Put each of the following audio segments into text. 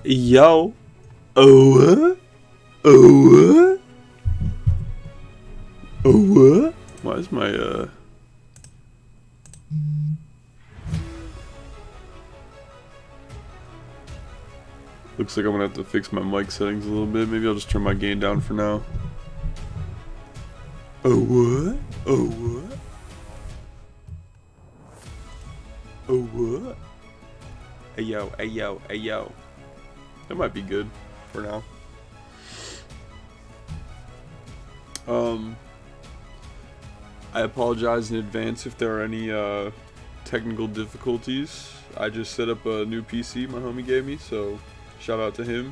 Yo. Oh what? Oh what? Oh what? Why is my looks like I'm gonna have to fix my mic settings a little bit. Maybe I'll just turn my gain down for now. Oh what? Oh what? Oh what? Hey yo, hey yo, hey yo. That might be good for now. I apologize in advance if there are any technical difficulties. I just set up a new PC my homie gave me, so shout out to him.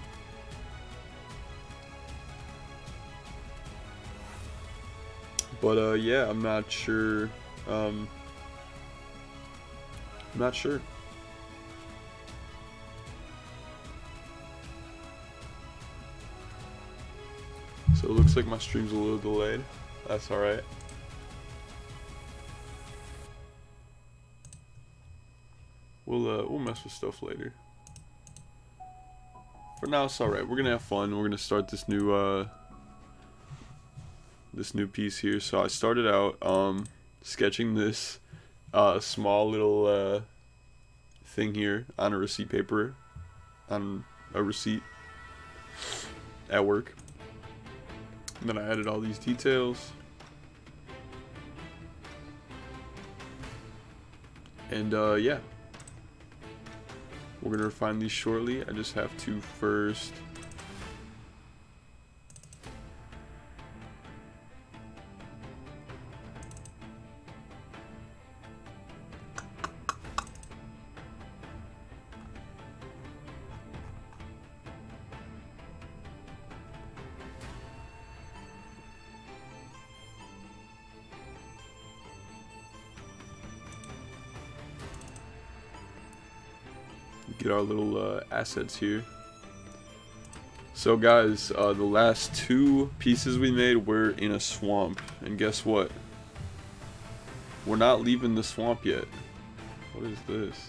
But yeah, I'm not sure. I'm not sure. So it looks like my stream's a little delayed. That's alright. We'll mess with stuff later. For now, it's alright. We're gonna have fun. We're gonna start this new piece here. So I started out sketching this small little thing here on a receipt paper, on a receipt at work. And then I added all these details. And yeah. We're gonna refine these shortly. I just have to first get our little assets here. So guys, the last two pieces we made were in a swamp, and guess what? We're not leaving the swamp yet. What is this?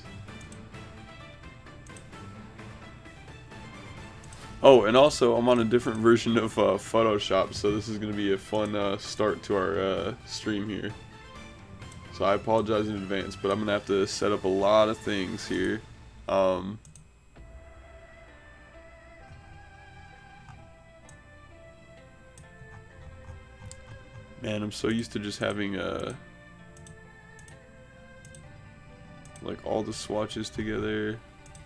Oh, and also I'm on a different version of Photoshop, so this is going to be a fun start to our stream here. So I apologize in advance, but I'm going to have to set up a lot of things here. Man, I'm so used to just having like all the swatches together.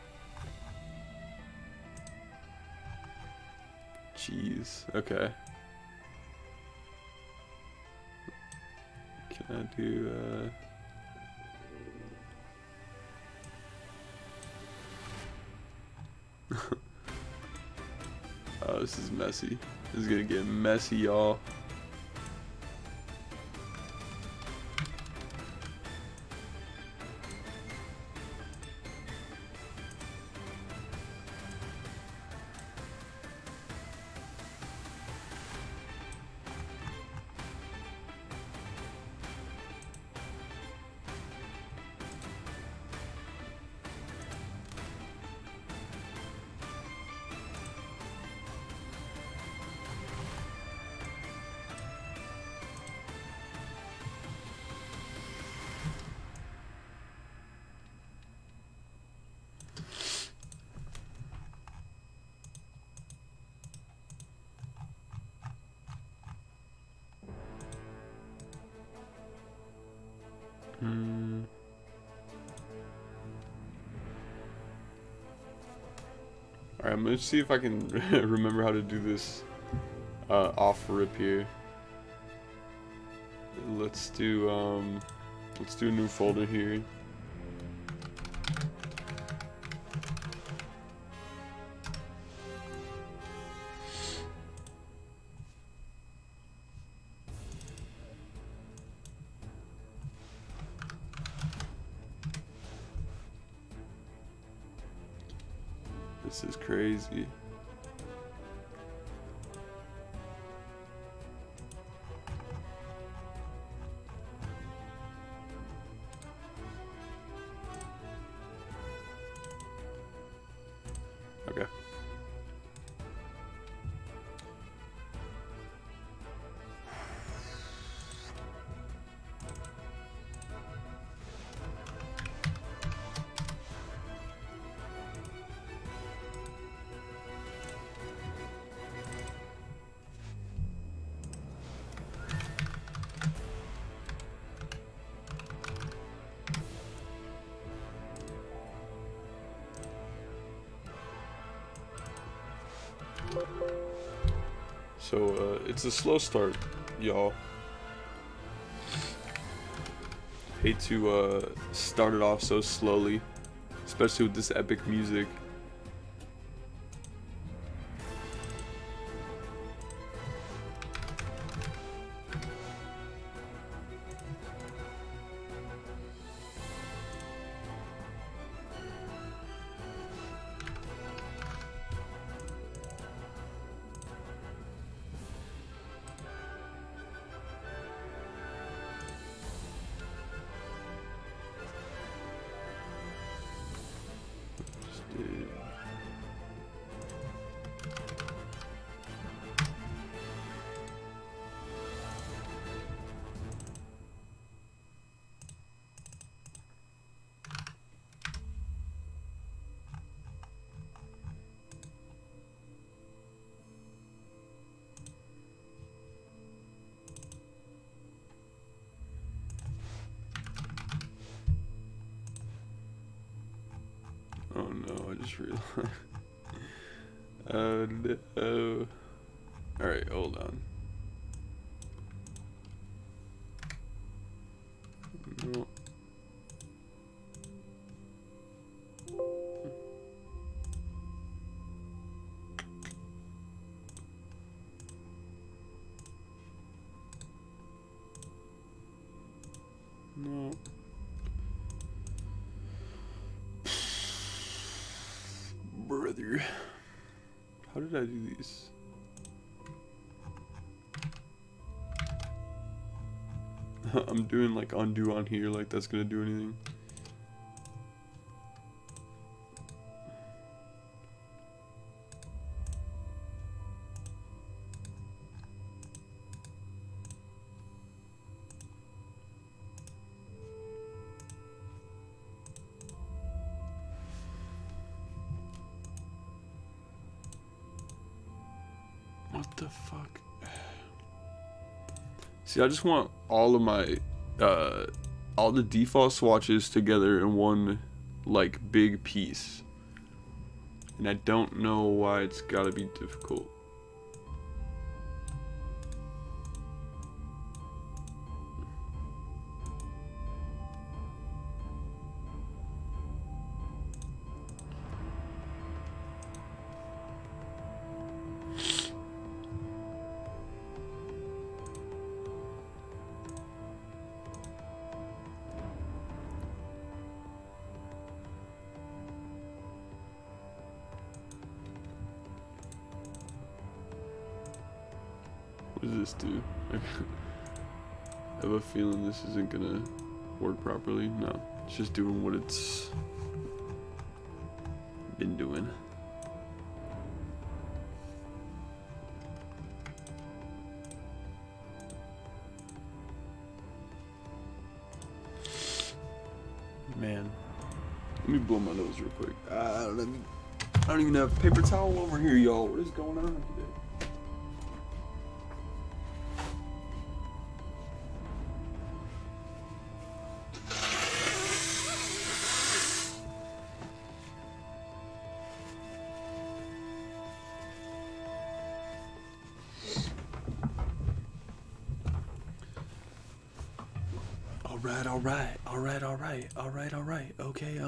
Jeez. Okay. Can I do oh, this is messy. This is gonna get messy, y'all. Alright, I'm gonna see if I can remember how to do this off rip here. Let's do a new folder here. This is crazy. Okay. So it's a slow start, y'all. Hate to start it off so slowly, especially with this epic music. Oh no, I just realized. No. Alright, hold on. No. No. Brother. How did I do these? I'm doing like undo on here, like that's gonna do anything. What the fuck? See, I just want all of my, all the default swatches together in one, like, big piece. And I don't know why it's gotta be difficult. What does this do? I have a feeling this isn't gonna work properly. No, it's just doing what it's been doing. Man, let me blow my nose real quick. I don't even have paper towel over here, y'all. What is going on today? All right. Okay,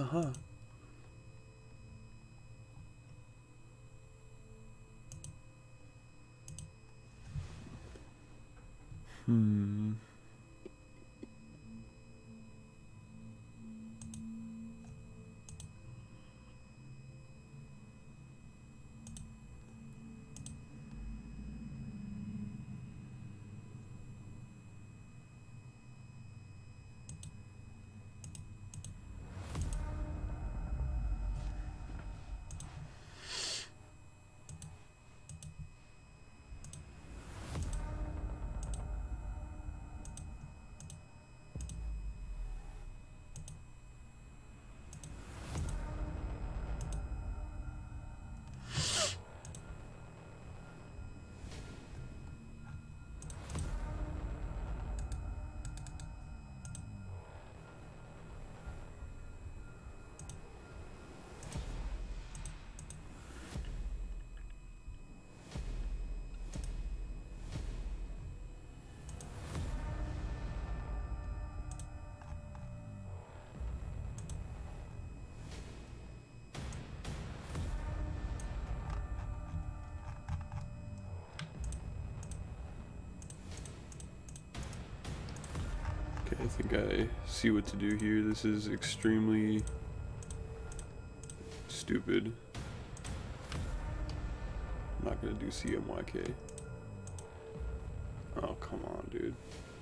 I think I see what to do here. This is extremely stupid. I'm not gonna do CMYK. Oh, come on, dude.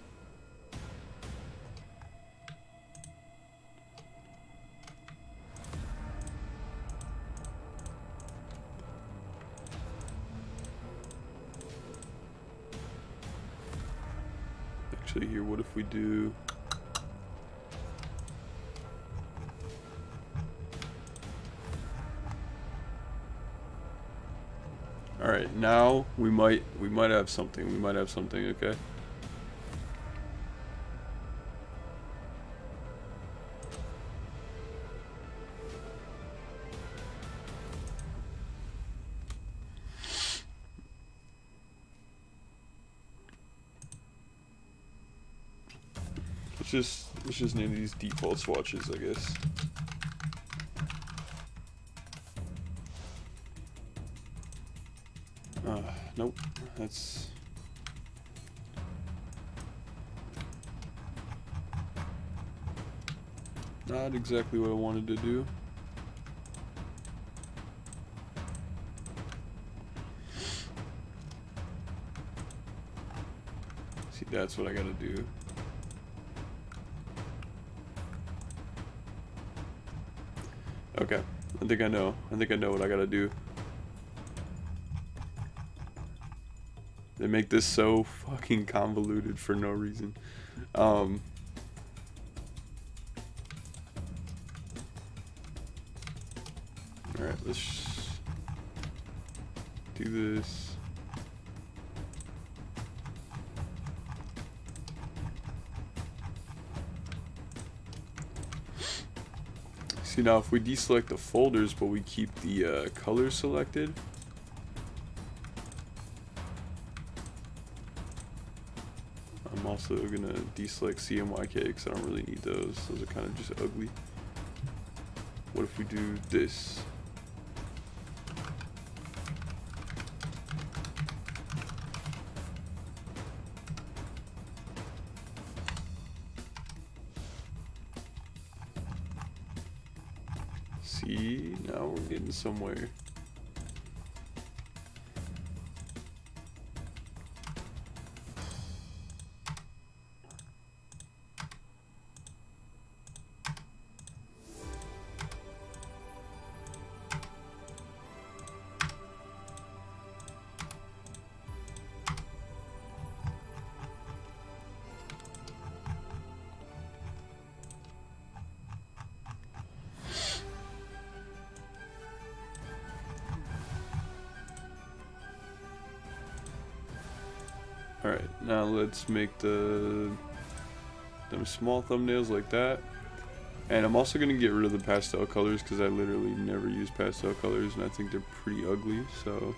Actually, here, what if we do... All right, now we might have something. We might have something, okay? Let's just name these default swatches, I guess. Nope, that's... not exactly what I wanted to do. See, that's what I gotta do. Okay, I think I know what I gotta do. They make this so fucking convoluted for no reason. Alright, let's do this. See, now if we deselect the folders but we keep the colors selected, I'm also gonna deselect CMYK because I don't really need those. Those are kind of just ugly. What if we do this? See, now we're getting somewhere. Alright, now let's make them small thumbnails like that. And I'm also going to get rid of the pastel colors because I literally never use pastel colors and I think they're pretty ugly, so...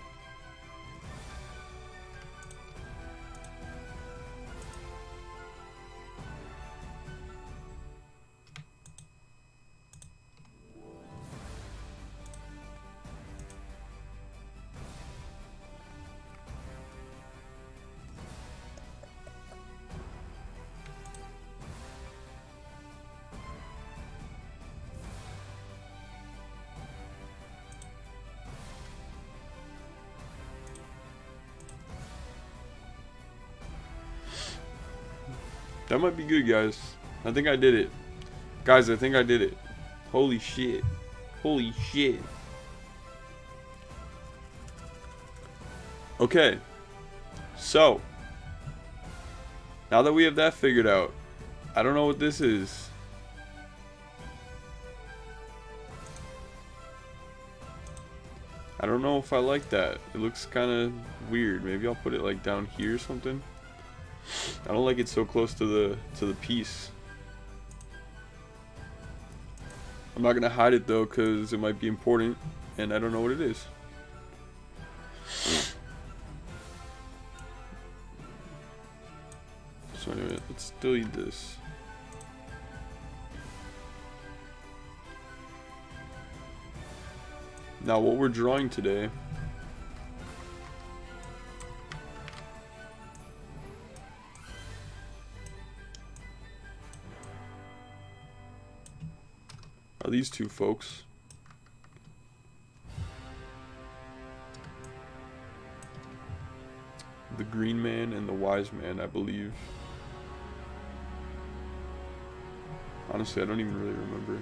That might be good, guys. I think I did it. Guys, I think I did it. Holy shit. Holy shit. Okay. So, now that we have that figured out, I don't know what this is. I don't know if I like that. It looks kind of weird. Maybe I'll put it like down here or something. I don't like it so close to the piece. I'm not gonna hide it though, cause it might be important, and I don't know what it is. So anyway, let's delete this. Now, what we're drawing today are these two folks. The Green Man and the Wise Man, I believe. Honestly, I don't even really remember.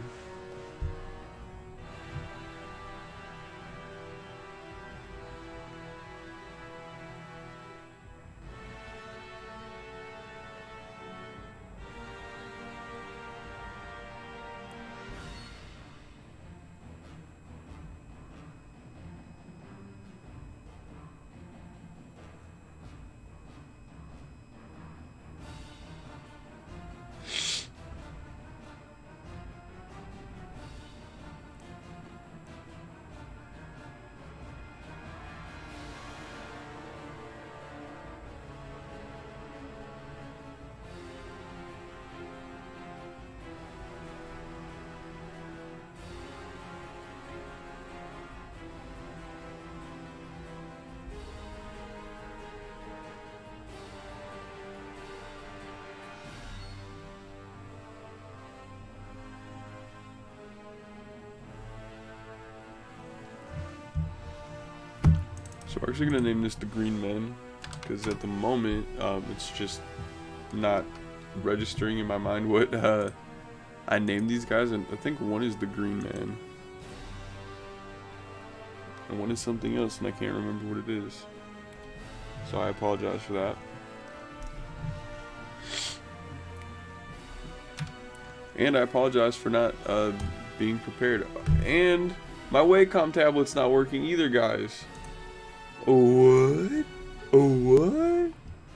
So we're actually gonna name this the Green Man, because at the moment, it's just not registering in my mind what I named these guys, and I think one is the Green Man, and one is something else, and I can't remember what it is. So I apologize for that. And I apologize for not being prepared. And my Wacom tablet's not working either, guys. Oh, what? Oh, what?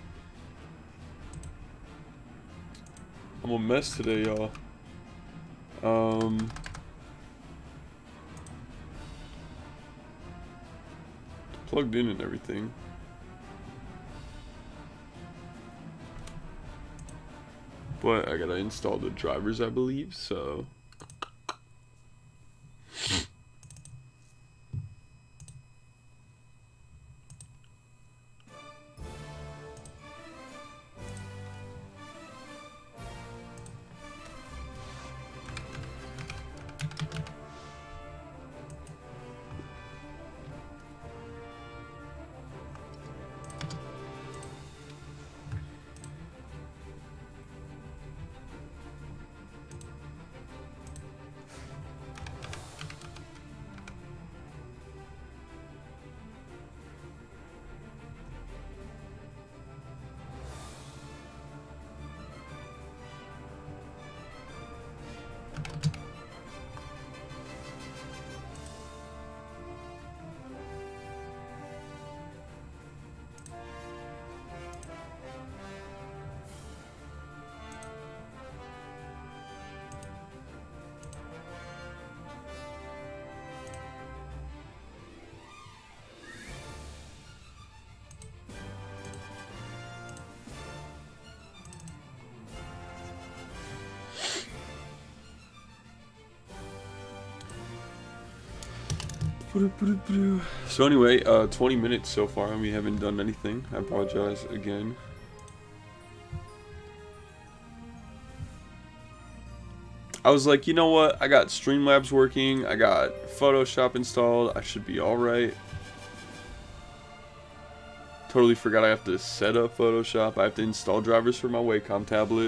I'm a mess today, y'all. Plugged in and everything. But I gotta install the drivers, I believe, so... So anyway, 20 minutes so far and we haven't done anything. I apologize again. I was like, you know what? I got Streamlabs working. I got Photoshop installed. I should be alright. Totally forgot I have to set up Photoshop. I have to install drivers for my Wacom tablet.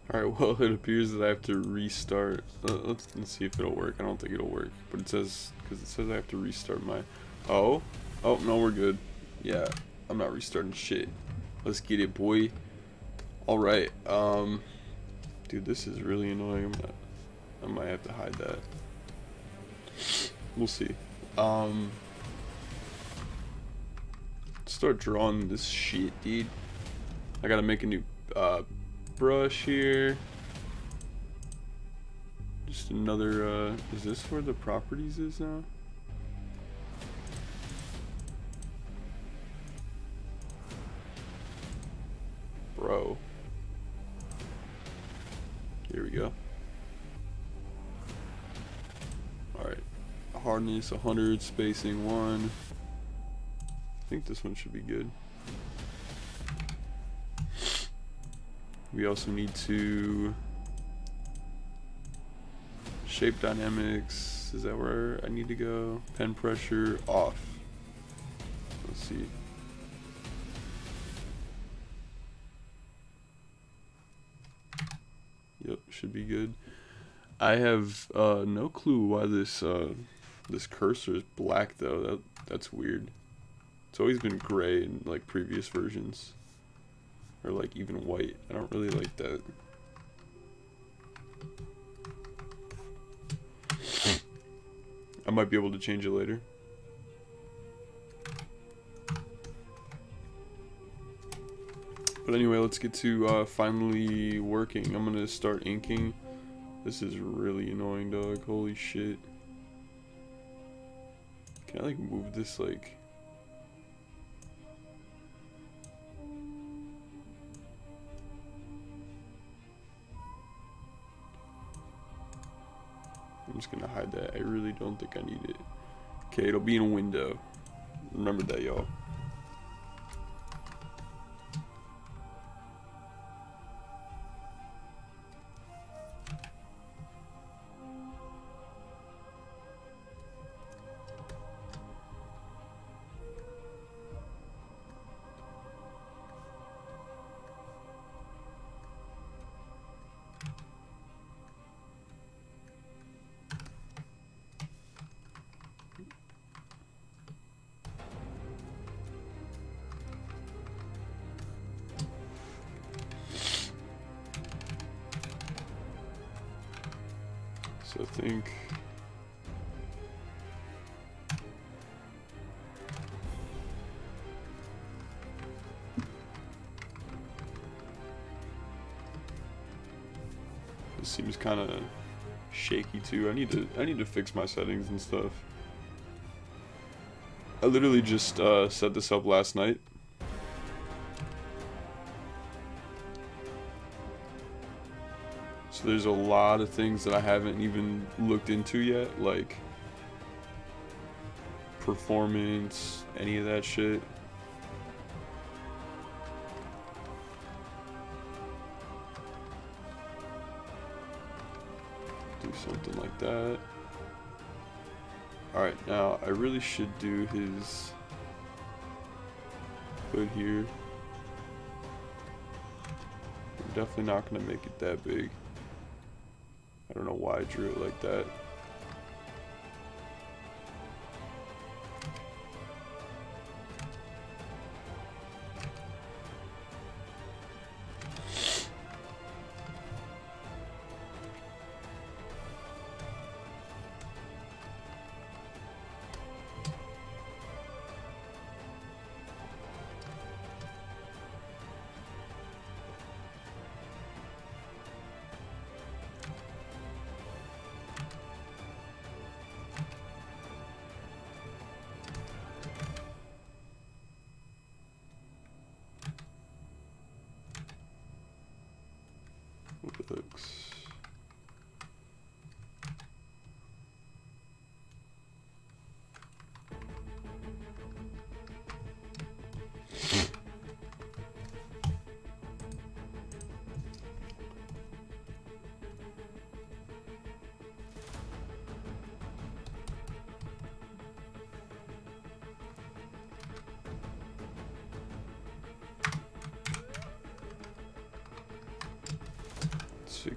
Alright, well, it appears that I have to restart. Let's see if it'll work. I don't think it'll work. But it says, because it says I have to restart my... Oh? Oh, no, we're good. Yeah, I'm not restarting shit. Let's get it, boy. Alright, dude, this is really annoying. I might have to hide that. We'll see. Start drawing this shit, dude. I gotta make a new, brush here. Just another, is this where the properties is now? Bro. Here we go. Alright. Hardness 100, spacing 1. I think this one should be good. We also need to shape dynamics. Is that where I need to go? Pen pressure off. Let's see. Yep, should be good. I have no clue why this this cursor is black though. That's weird. It's always been gray in like previous versions. Or like even white. I don't really like that. I might be able to change it later. But anyway, let's get to finally working. I'm gonna start inking. This is really annoying, dog. Holy shit. Can I like move this like... I'm just gonna hide that. I really don't think I need it. Okay, it'll be in a window. Remember that, y'all. So I think this seems kind of shaky too. I need to fix my settings and stuff. I literally just set this up last night. So there's a lot of things that I haven't even looked into yet, like performance, any of that shit. Do something like that. Alright, now I really should do his hood here. I'm definitely not going to make it that big. I don't know why I drew it like that.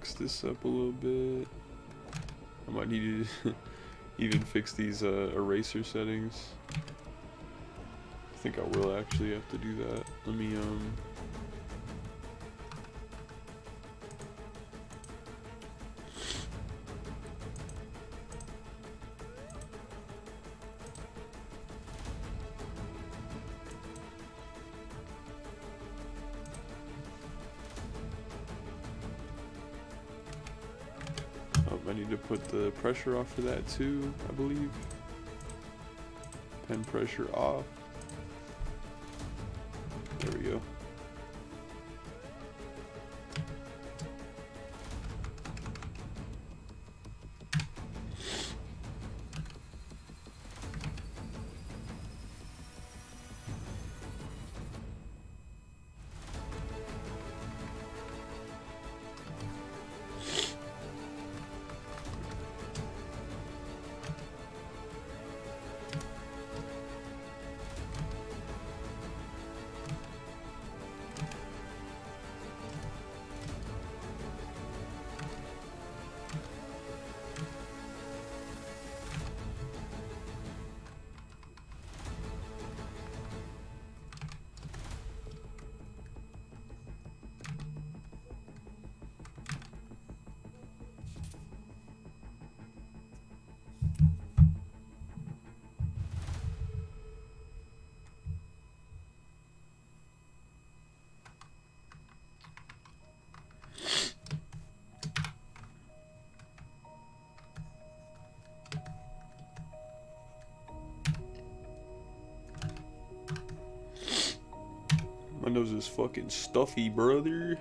fix this up a little bit. I might need to even fix these eraser settings. I think I will actually have to do that. Let me I need to put the pressure off for that too, I believe. Pen pressure off. There we go. My nose is fucking stuffy, brother.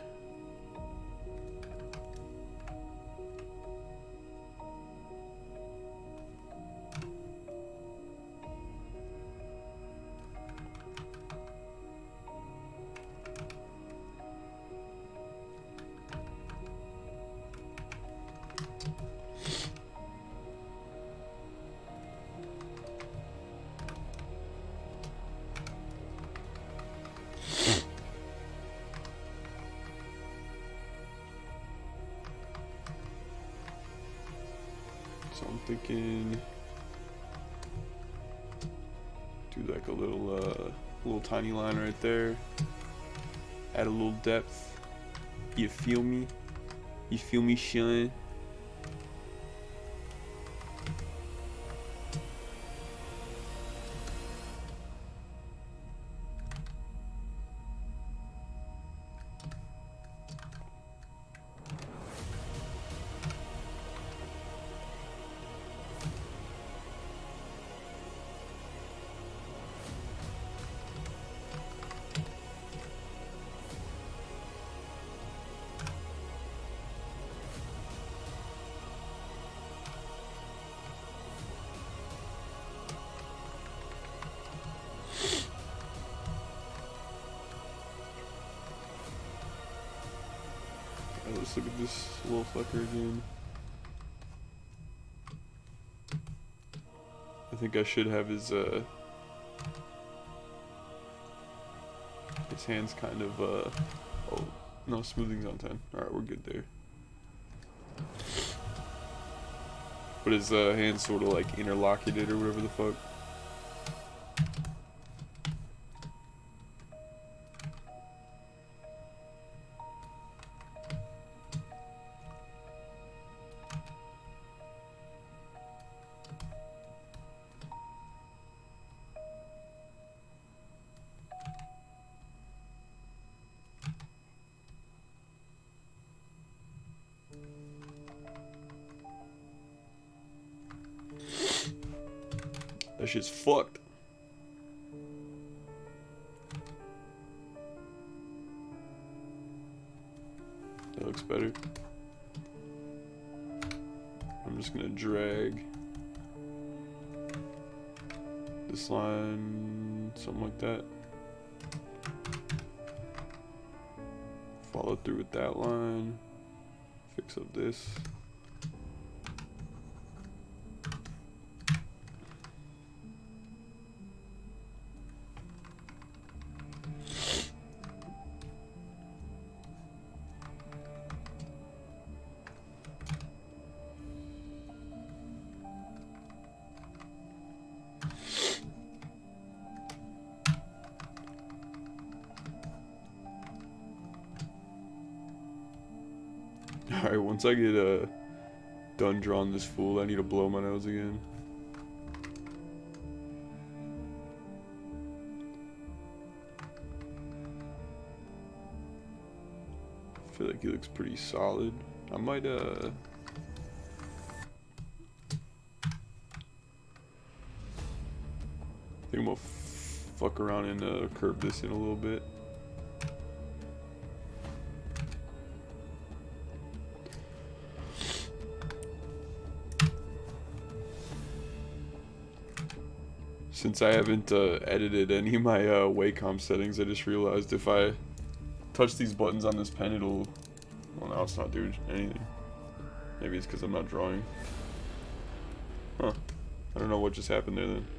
So I'm thinking do like a little tiny line right there. Add a little depth. You feel me? You feel me, Sean? Let's look at this little fucker again. I think I should have his hands kind of oh no, smoothing's on 10. Alright, we're good there. But his hands sort of like interlocked or whatever the fuck. That shit's fucked. That looks better. I'm just gonna drag this line, something like that. Follow through with that line. Fix up this. Alright, once I get done drawing this fool, I need to blow my nose again. I feel like he looks pretty solid. I might I think I'm gonna fuck around and curve this in a little bit. Since I haven't edited any of my Wacom settings, I just realized if I touch these buttons on this pen, it'll... Well, now it's not doing anything. Maybe it's because I'm not drawing. Huh. I don't know what just happened there then.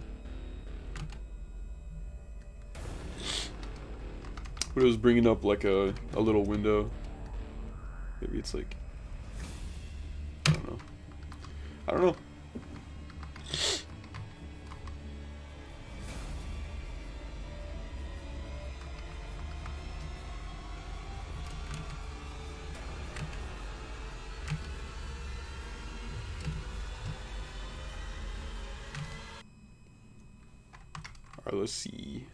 But it was bringing up like a little window. Maybe it's like... I don't know. I don't know. Alright, let's see.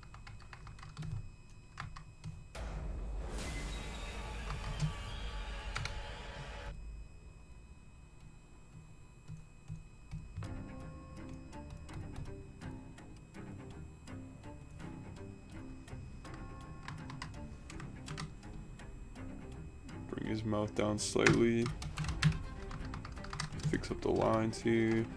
Bring his mouth down slightly. Fix up the lines here.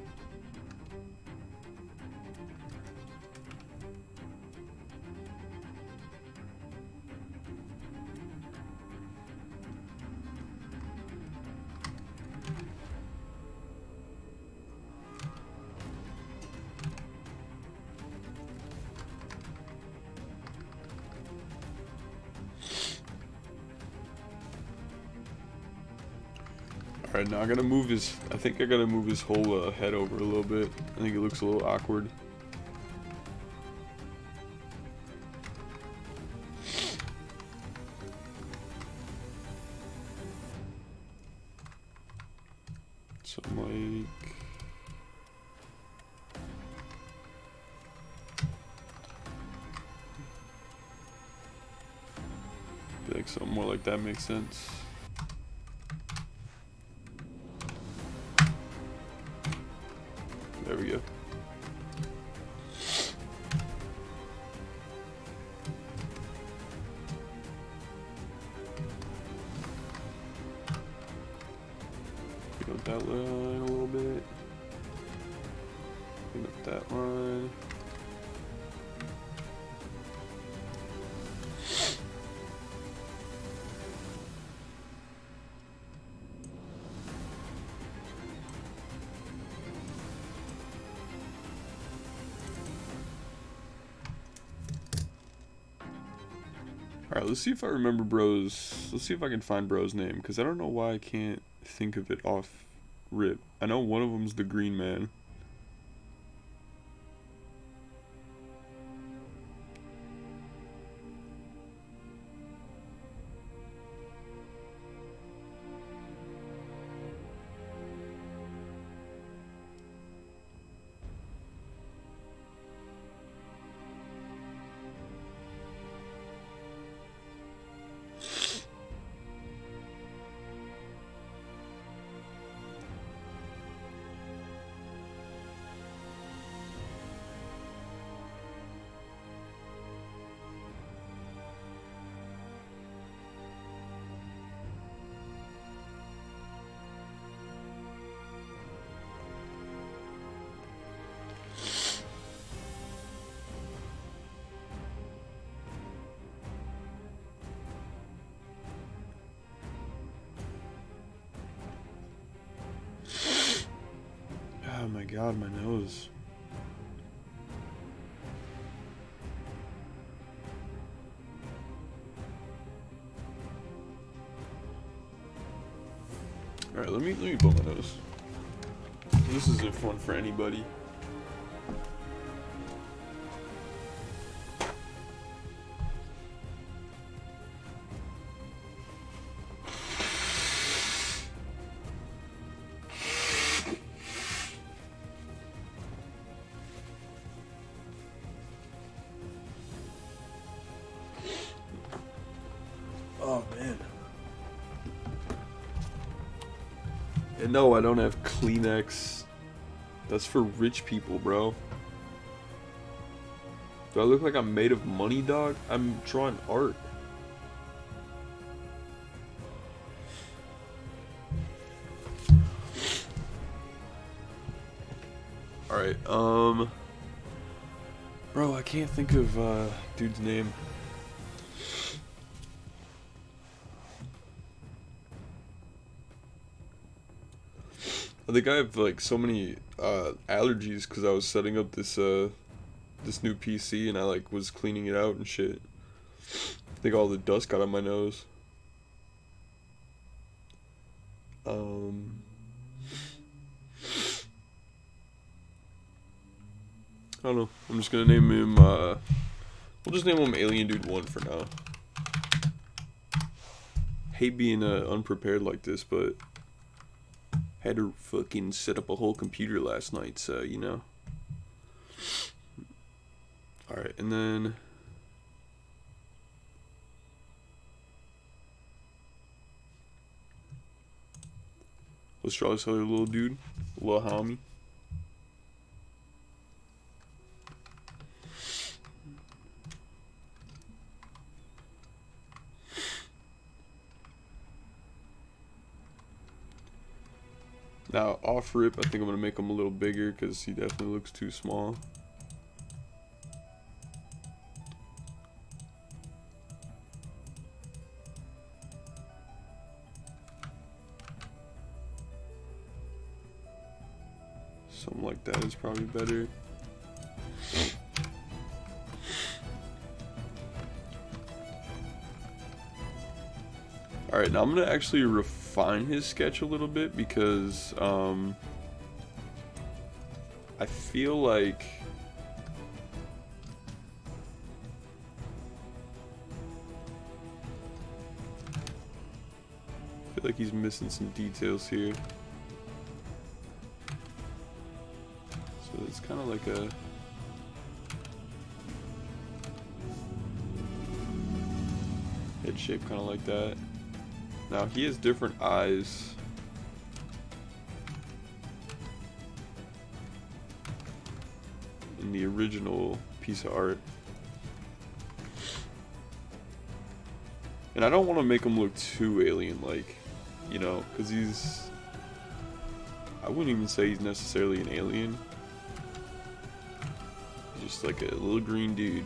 Alright, now I gotta move his, I think I gotta move his whole head over a little bit. I think it looks a little awkward. So like... I feel like something more like that makes sense. There we go. Pick up that line a little bit. Pick up that line. Alright, let's see if I remember Bro's... Let's see if I can find Bro's name, because I don't know why I can't think of it off rip. I know one of them's the Green Man. Oh my god, my nose. Alright, let me blow my nose. This isn't fun for anybody. And no, I don't have Kleenex. That's for rich people, bro. Do I look like I'm made of money, dog? I'm drawing art. Alright, bro, I can't think of, dude's name. I think I have, like, so many, allergies because I was setting up this, this new PC and I, like, was cleaning it out and shit. I think all the dust got on my nose. I don't know. I'm just gonna name him, we'll just name him Alien Dude 1 for now. Hate being, unprepared like this, but had to fucking set up a whole computer last night, so, you know. Alright, and then... let's draw this other little dude. Little homie. Now, off rip, I think I'm going to make him a little bigger because he definitely looks too small. Something like that is probably better. Alright, now I'm going to actually refine his sketch a little bit because I feel like he's missing some details here. So it's kind of like a head shape, kind of like that. Now he has different eyes. In the original piece of art. And I don't want to make him look too alien-like, you know, because he's... I wouldn't even say he's necessarily an alien. He's just like a little green dude.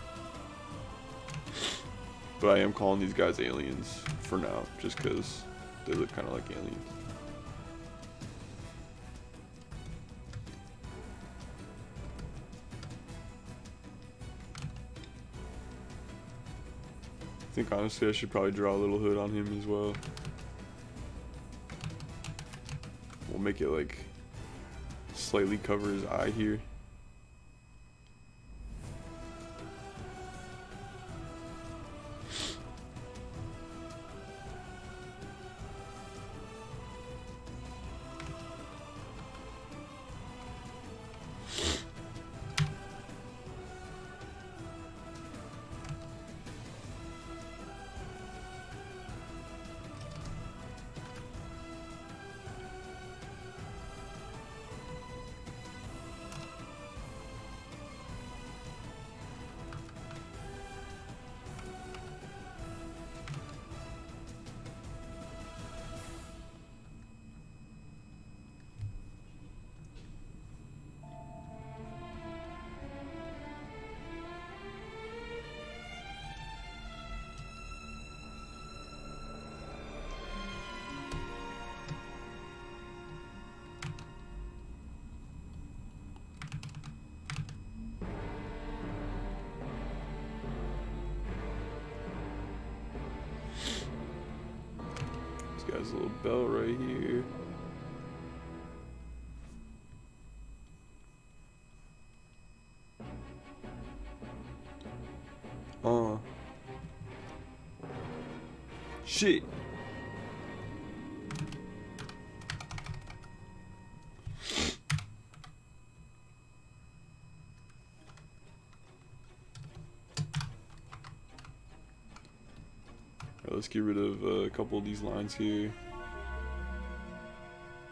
But I am calling these guys aliens for now, just because they look kind of like aliens. I think honestly I should probably draw a little hood on him as well. We'll make it like slightly cover his eye here. This guy's a little belt right here. Shit. Alright, let's get rid of a couple of these lines here.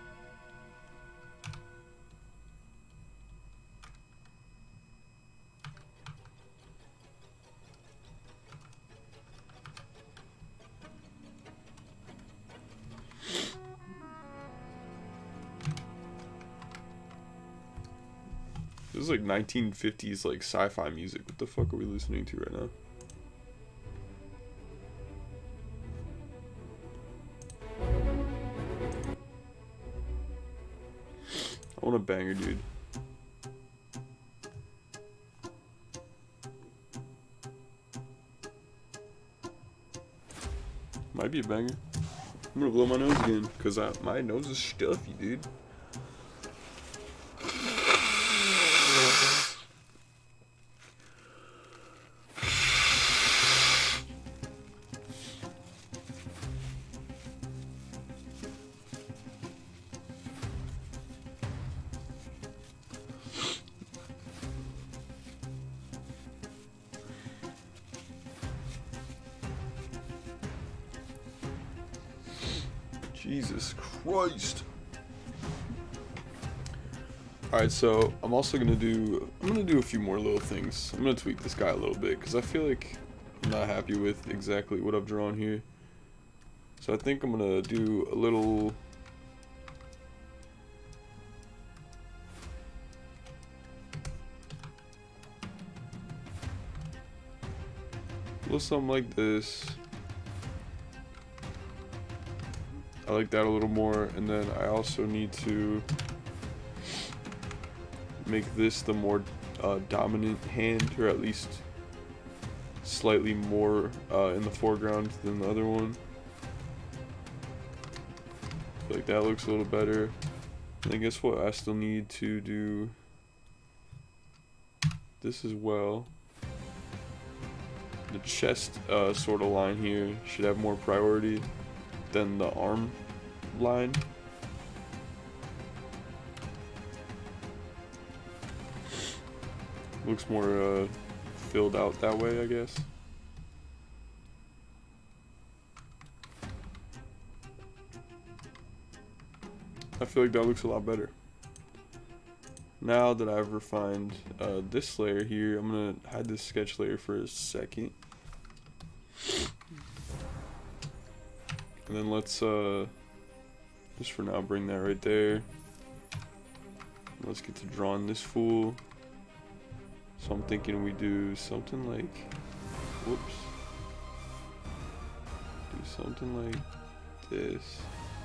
This is like 1950s like sci-fi music. What the fuck are we listening to right now? I want a banger, dude. Might be a banger. I'm gonna blow my nose again, because my nose is stuffy, dude. Jesus Christ. Alright, so I'm gonna do a few more little things. I'm gonna tweak this guy a little bit because I feel like I'm not happy with exactly what I've drawn here. So I think I'm gonna do a little something like this. I like that a little more, and then I also need to make this the more dominant hand, or at least slightly more in the foreground than the other one. I feel like that looks a little better. And then guess what? I still need to do this as well. The chest sort of line here should have more priority than the arm line. Looks more filled out that way, I guess. I feel like that looks a lot better. Now that I've refined this layer here, I'm gonna hide this sketch layer for a second. And then let's just for now bring that right there. Let's get to drawing this fool. So I'm thinking we do something like, whoops, do something like this.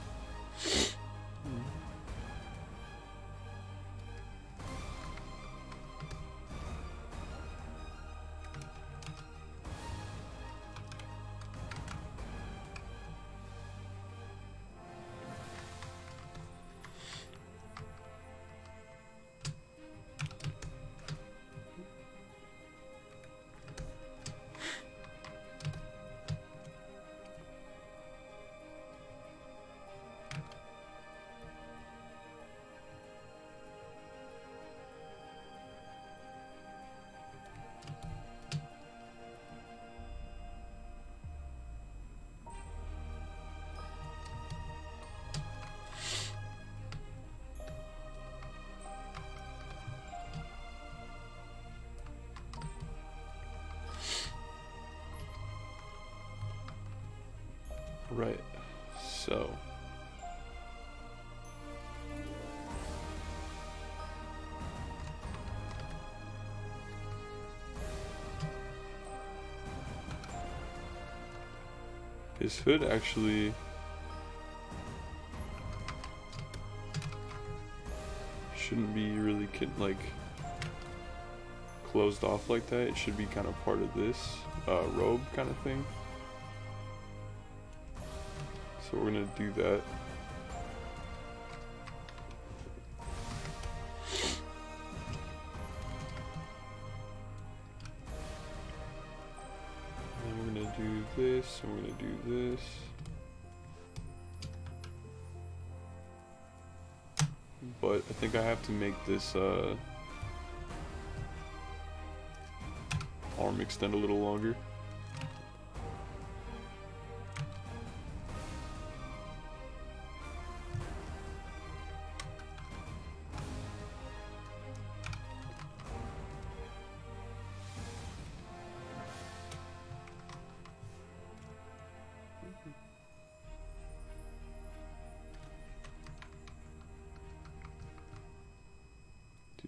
Right, so his hood actually shouldn't be really like closed off like that. It should be kind of part of this robe kind of thing. So we're gonna do that. And we're gonna do this, and we're gonna do this. But I think I have to make this arm extend a little longer.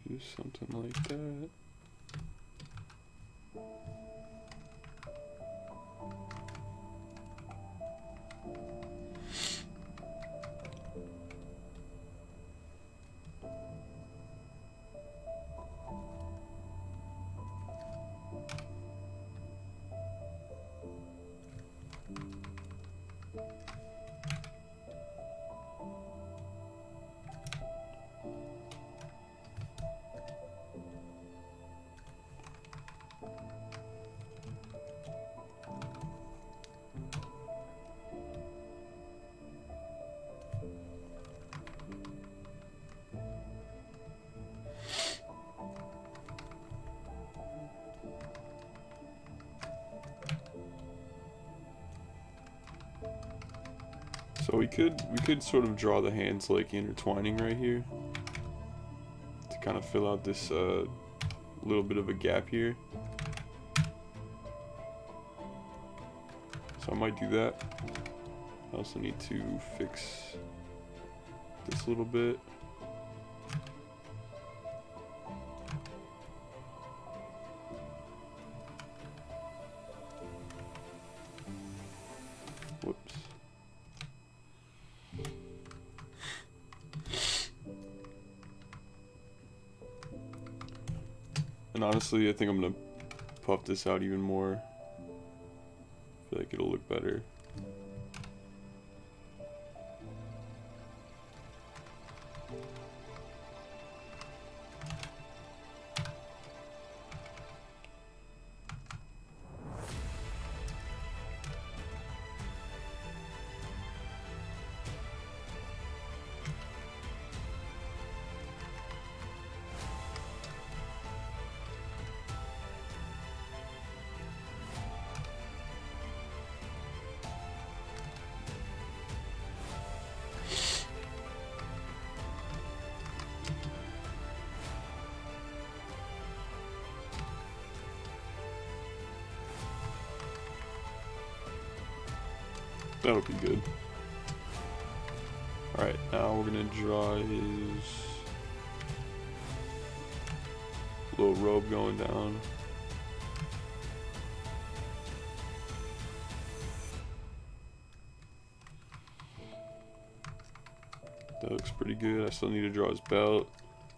Do something like that. So we could sort of draw the hands like intertwining right here to kind of fill out this little bit of a gap here. So I might do that. I also need to fix this a little bit. Whoops. And honestly, I think I'm gonna puff this out even more. I feel like it'll look better. That'll be good. Alright, now we're gonna draw his little robe going down. That looks pretty good. I still need to draw his belt.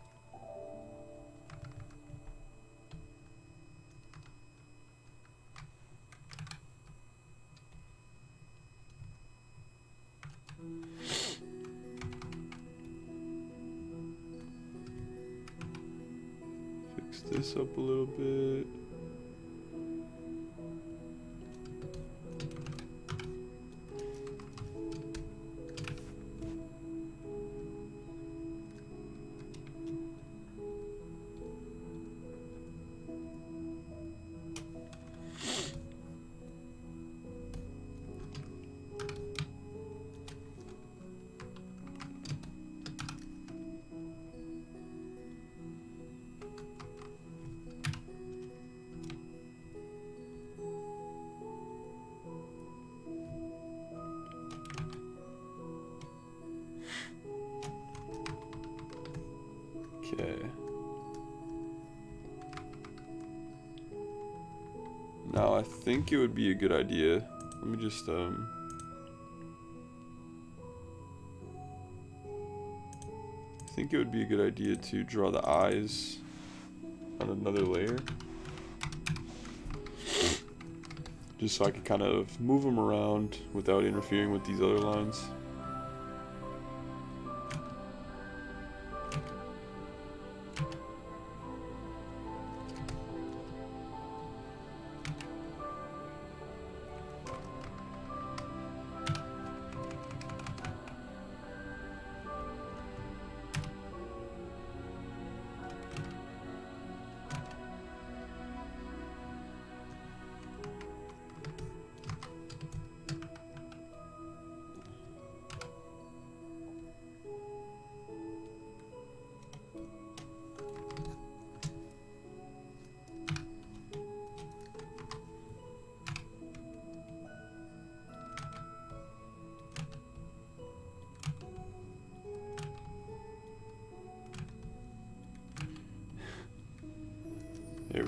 Fix this up a little bit. Okay. Now I think it would be a good idea. Let me just I think it would be a good idea to draw the eyes on another layer. Just so I can kind of move them around without interfering with these other lines.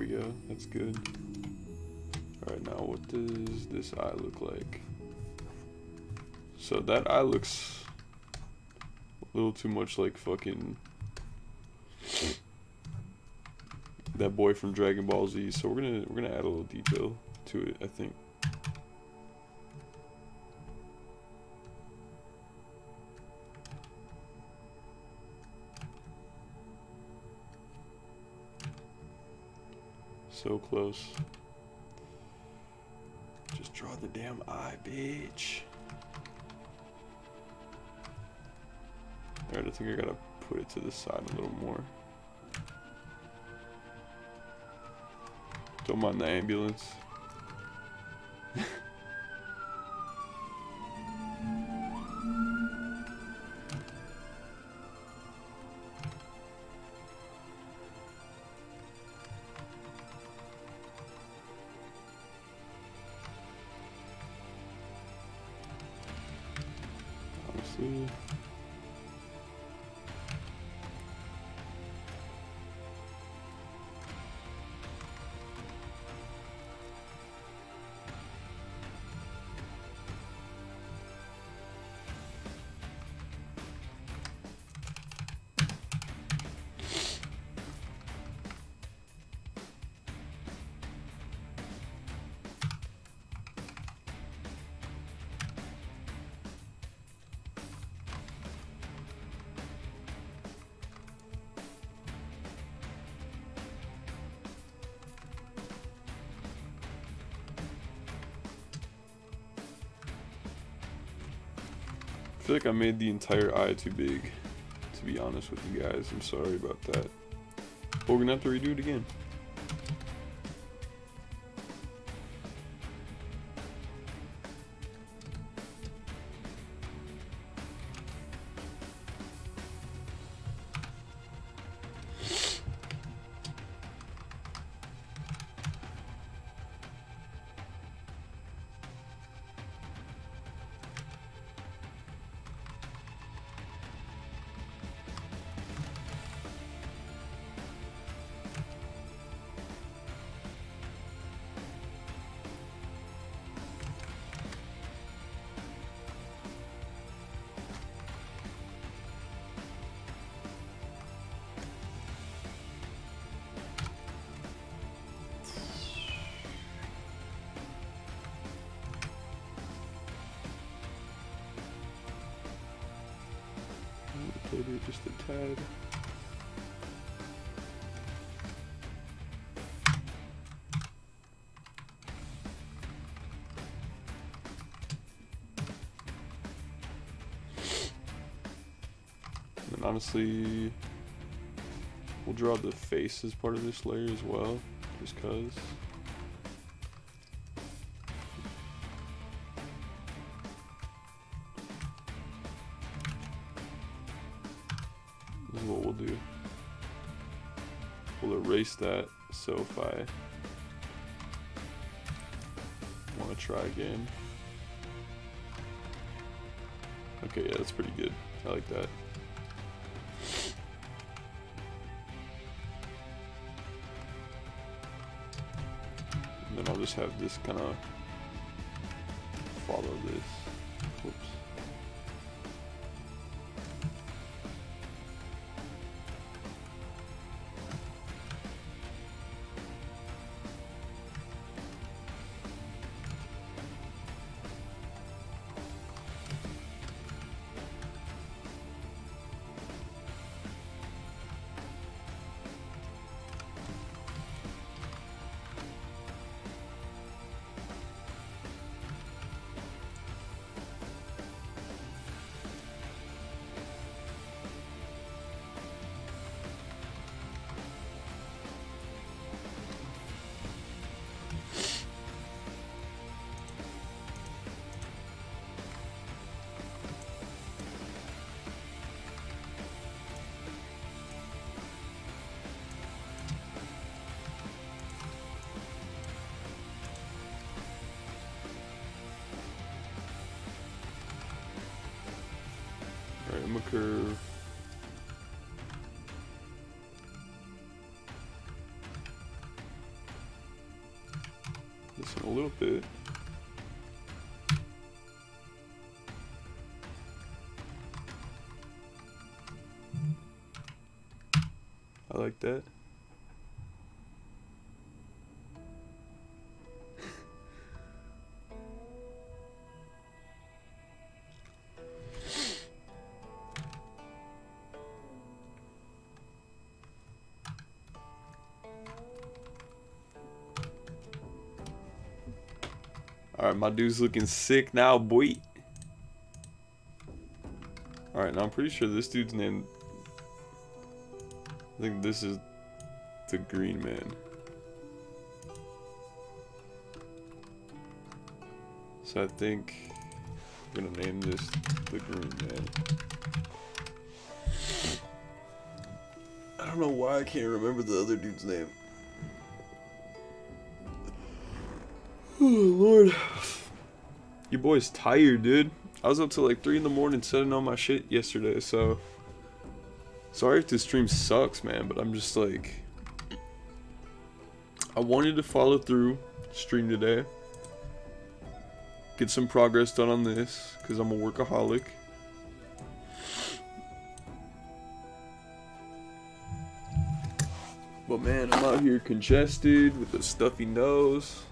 go. That's good. Alright, now what does this eye look like? So that eye looks a little too much like fucking that boy from Dragon Ball Z. So we're gonna add a little detail to it, I think. So close. Just draw the damn eye, bitch. Alright, I think I gotta put it to the side a little more. Don't mind the ambulance. Honestly. I feel like I made the entire eye too big, to be honest with you guys. I'm sorry about that. But we're gonna have to redo it again. Maybe just a tad. And honestly, we'll draw the face as part of this layer as well, just cause. This is what we'll do. We'll erase that, so if I want to try again. Okay, yeah, that's pretty good. I like that. And then I'll just have this kind of follow this. Whoops. little bit. I like that. Alright, my dude's looking sick now, boy. Alright, now I'm pretty sure this dude's name... I think this is the Green Man. So I think I'm gonna name this the Green Man. I don't know why I can't remember the other dude's name. Oh, Lord. Your boy's tired, dude. I was up till like 3 in the morning setting on my shit yesterday, so... Sorry if this stream sucks, man, but I'm just like... I wanted to follow through, stream today. Get some progress done on this, because I'm a workaholic. But man, I'm out here congested with a stuffy nose.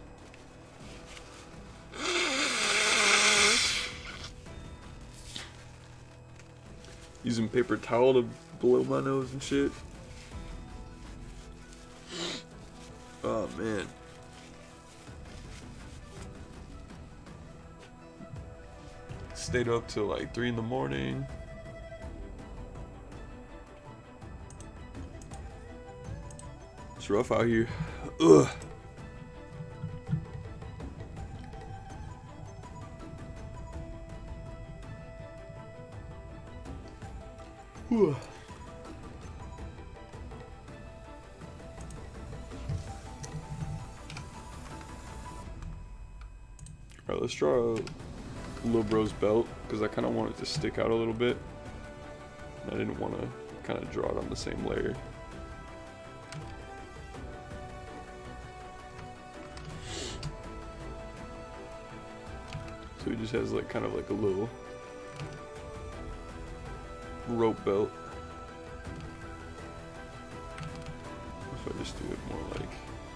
Using paper towel to blow my nose and shit. Oh man. Stayed up till like 3 in the morning. It's rough out here. Ugh. Whew. Alright, let's draw a Lil Bro's belt, because I kind of want it to stick out a little bit. I didn't want to kind of draw it on the same layer. So he just has like kind of like a little rope belt. If I just do it more like...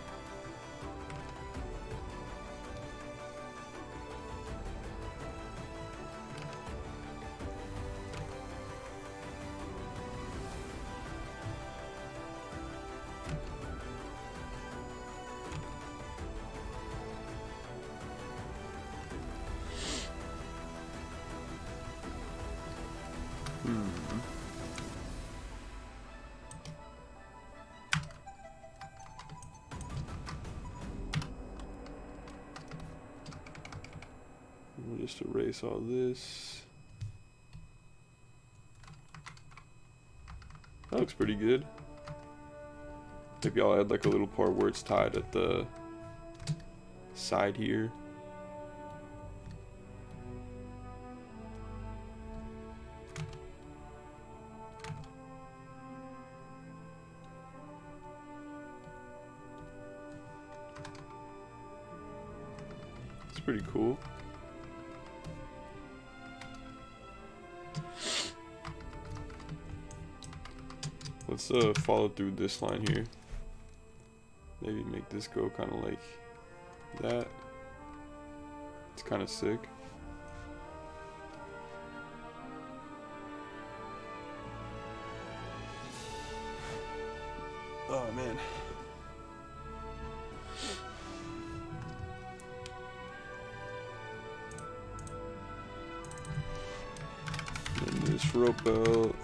We'll just erase all this. That looks pretty good. Maybe I'll add like a little part where it's tied at the side here. It's pretty cool. Let's follow through this line here. Maybe make this go kind of like that. It's kind of sick. Oh man. And this rope belt.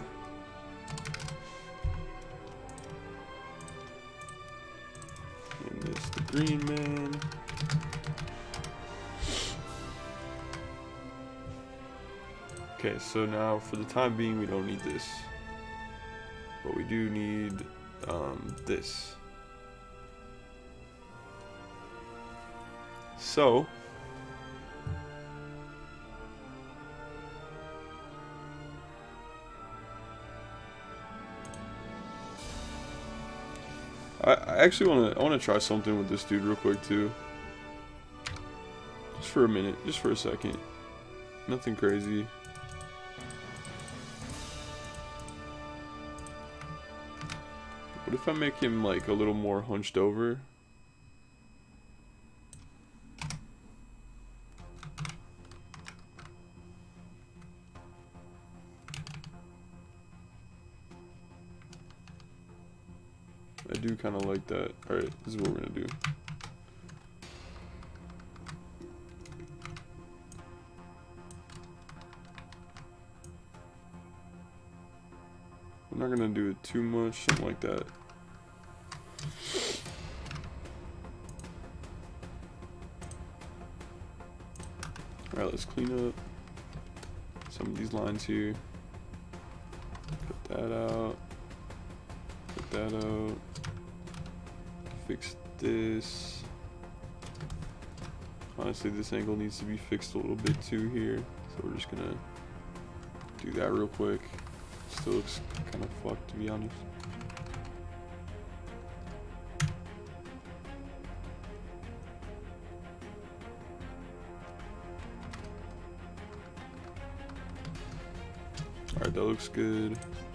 Green Man. Okay, so now for the time being we don't need this, but we do need this. So I actually want to try something with this dude real quick too. for a minute, just for a second. Nothing crazy. What if I make him like a little more hunched over? I do kind of like that. Alright, this is what we're gonna do. I'm not gonna do it too much, something like that. Alright, let's clean up some of these lines here. Cut that out. Cut that out. Fix this. Honestly, this angle needs to be fixed a little bit too here. So we're just gonna do that real quick. Still looks kind of fucked, to be honest. Alright, that looks good.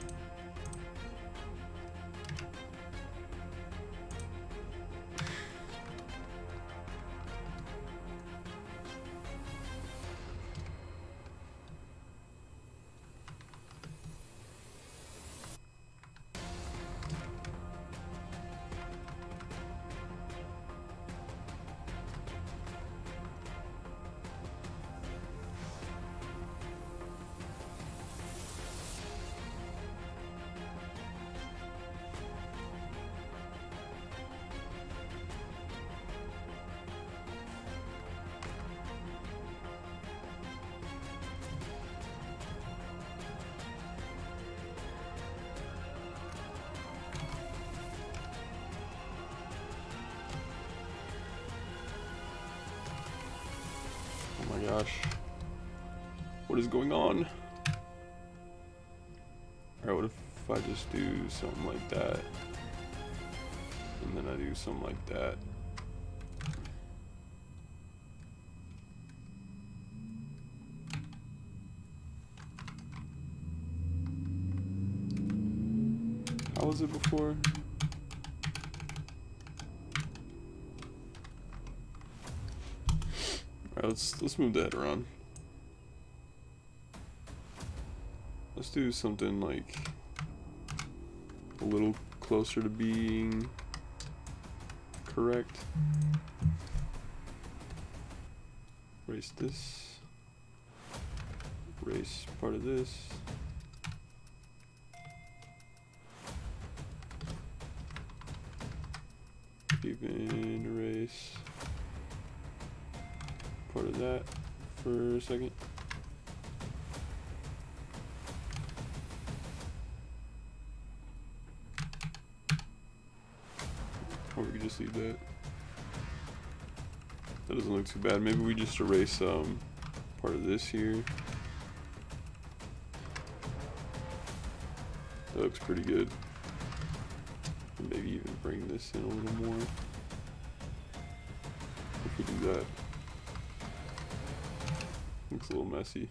Oh my gosh. What is going on? Alright, what if I just do something like that? And then I do something like that. How was it before? Alright, let's move that around. Let's do something like a little closer to being correct. Erase this. Erase part of this. Even erase part of that for a second. Or we could just leave that. That doesn't look too bad. Maybe we just erase part of this here. That looks pretty good. And maybe even bring this in a little more. If we do that. Looks a little messy.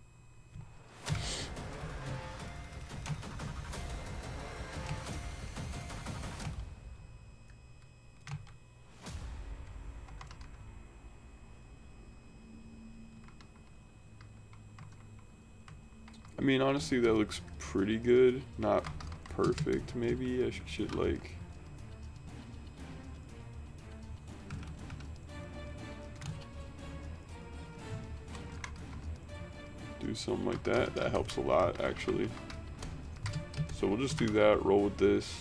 I mean, honestly, that looks pretty good. Not perfect, maybe. I should like... do something like that. That helps a lot, actually. So we'll just do that, roll with this.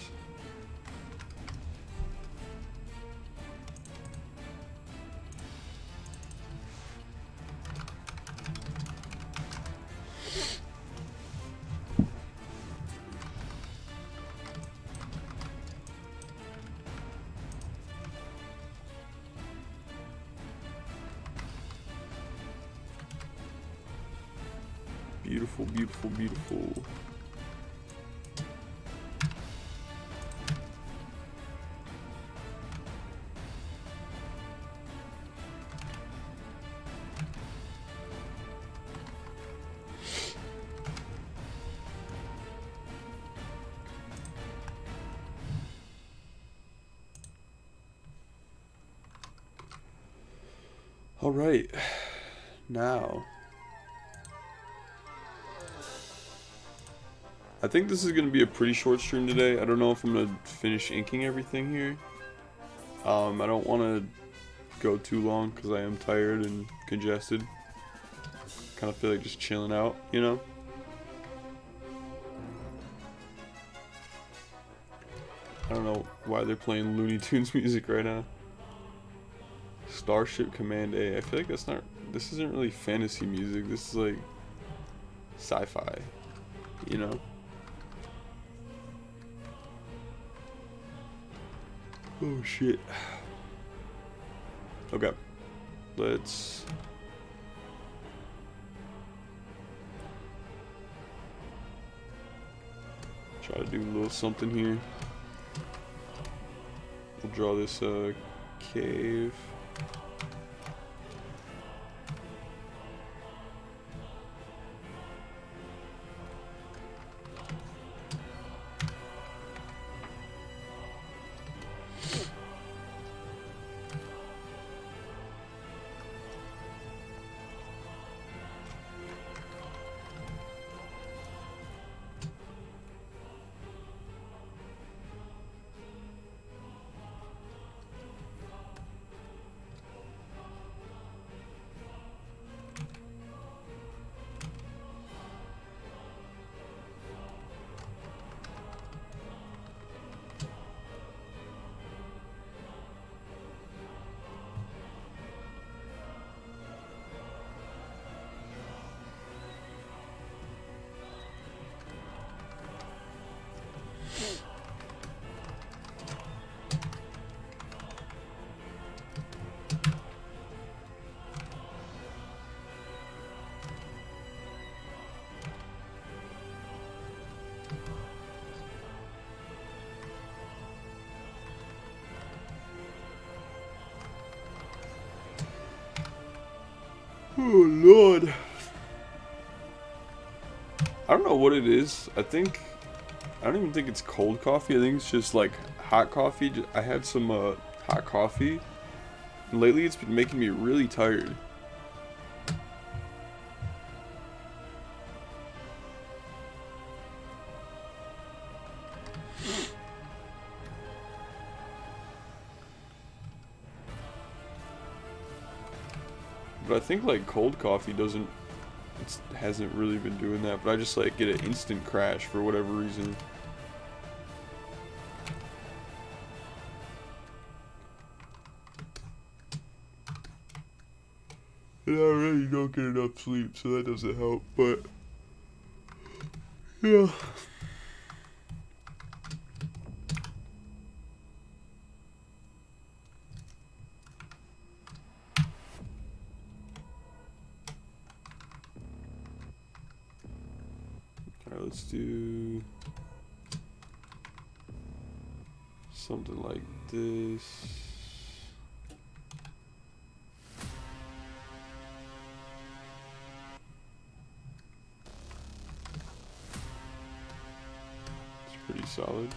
Beautiful, beautiful, beautiful. All right, now I think this is gonna be a pretty short stream today. I don't know if I'm gonna finish inking everything here. I don't want to go too long because I am tired and congested. Kind of feel like just chilling out, you know? I don't know why they're playing Looney Tunes music right now. Starship Command A. I feel like that's not... This isn't really fantasy music. This is like sci-fi, you know? Oh shit. Okay. Let's... try to do a little something here. We'll draw this cave. Oh Lord. I don't know what it is. I don't even think it's cold coffee. I think it's just like hot coffee. I had some hot coffee. And lately it's been making me really tired. But I think like cold coffee hasn't really been doing that, but I just like get an instant crash for whatever reason. And I already don't get enough sleep, so that doesn't help, but yeah. Alright, let's do something like this. It's pretty solid.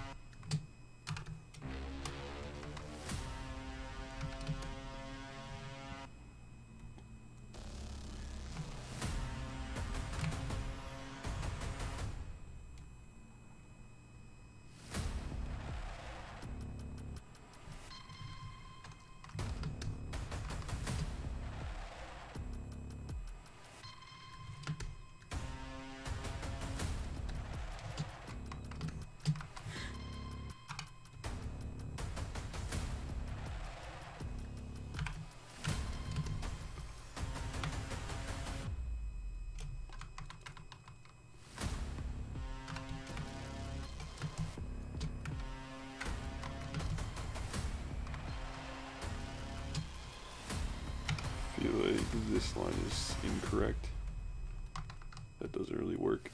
I feel like this line is incorrect. That doesn't really work.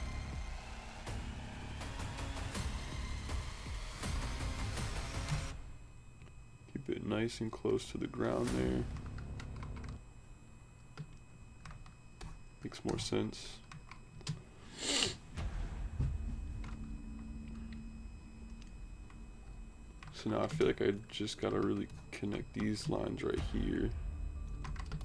Keep it nice and close to the ground there. Makes more sense. So now I feel like I just gotta really connect these lines right here.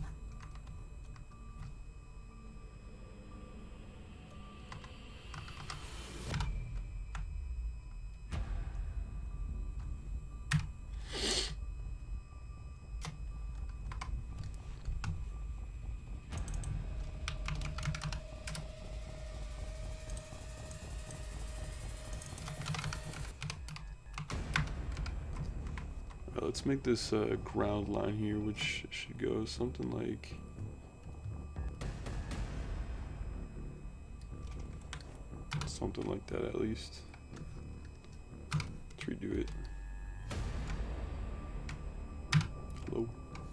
Let's make this ground line here, which should go something like that at least. Let's redo it. Hello.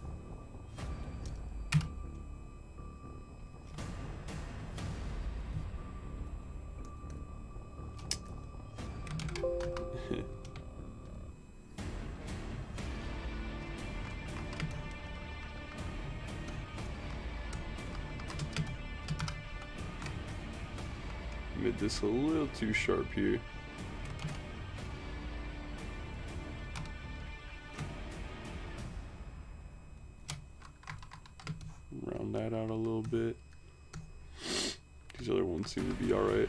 Made this a little too sharp here. Round that out a little bit. These other ones seem to be alright.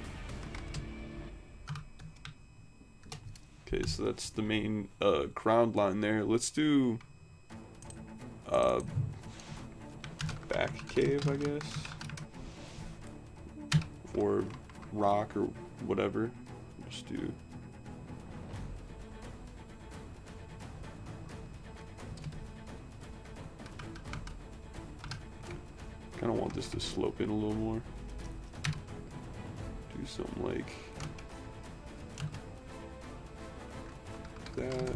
Okay, so that's the main ground line there. Let's do back cave, I guess, or rock or whatever. Just do kind of want this to slope in a little more. Do something like that.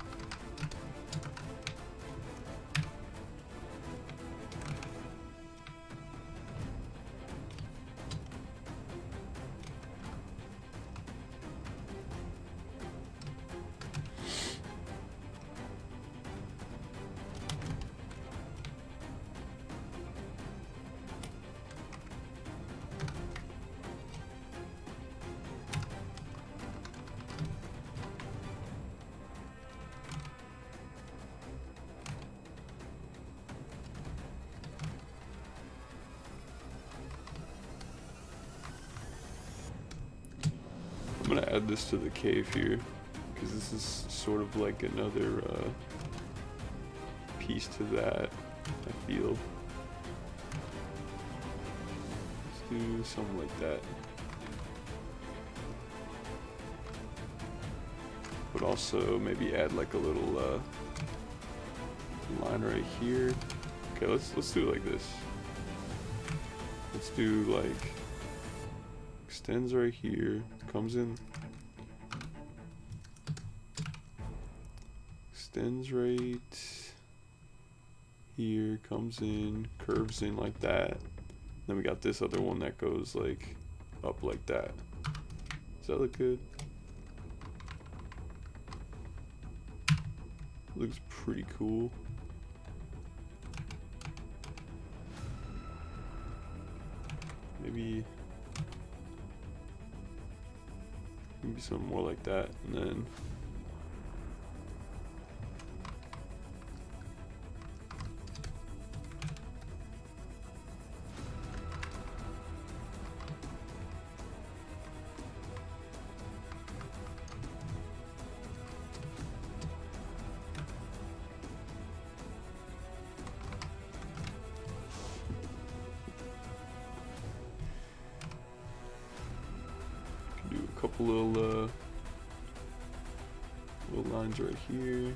I'm gonna add this to the cave here, because this is sort of like another piece to that, I feel. Let's do something like that. But also maybe add like a little line right here. Okay, let's do it like this. Let's do like extends right here, comes in, extends right here, comes in, curves in like that. Then we got this other one that goes like up like that. Does that look good? Looks pretty cool. Maybe something more like that, and then couple little lines right here.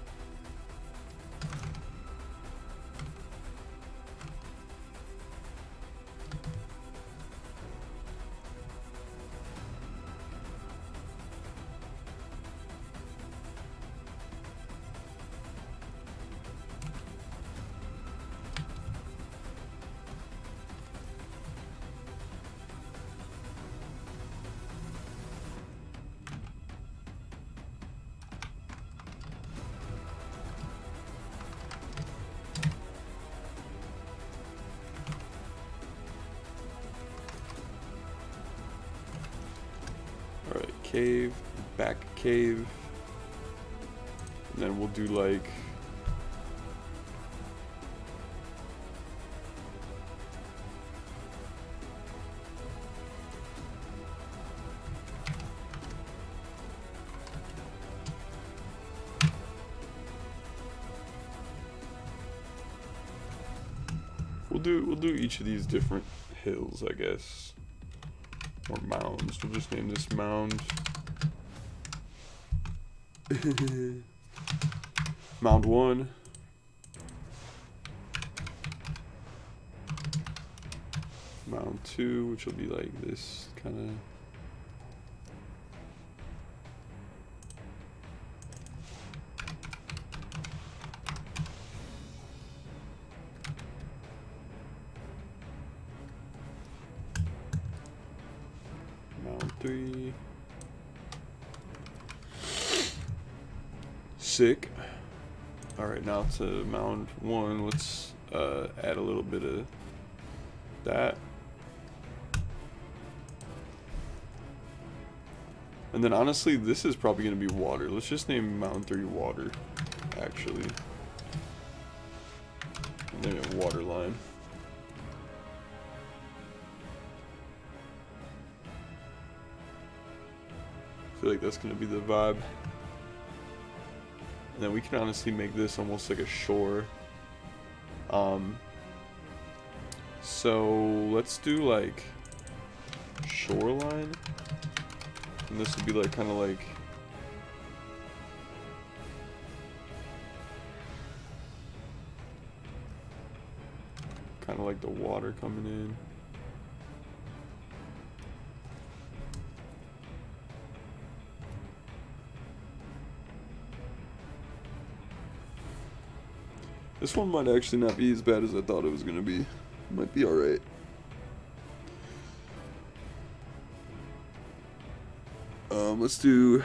Alright, cave, back cave, and then we'll do like we'll do each of these different hills, I guess. Or mounds. We'll just name this mound. Mound 1. Mound 2, which will be like this kind of. Mound 3. Sick. Alright, now to mound 1. Let's add a little bit of that. And then honestly, this is probably going to be water. Let's just name mound 3 water, actually. And then a water line. I feel like that's going to be the vibe. And then we can honestly make this almost like a shore. So let's do like shoreline. And this would be like kind of like the water coming in. This one might actually not be as bad as I thought it was gonna be. It might be alright. Let's do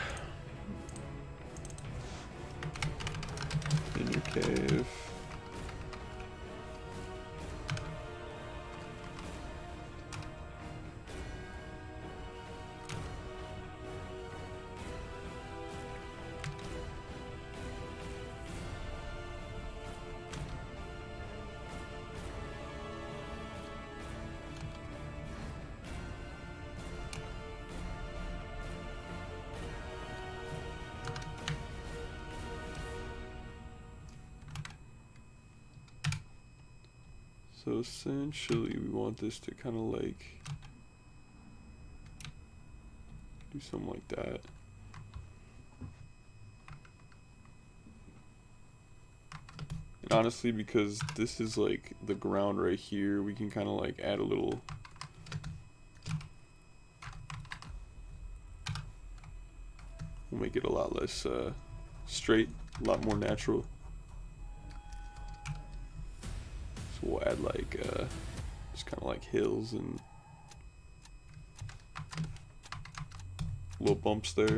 inner cave. So essentially we want this to kind of like do something like that. And honestly, because this is like the ground right here, we can kind of like add a little we'll make it a lot less straight, a lot more natural. We'll add like just kind of like hills and little bumps there.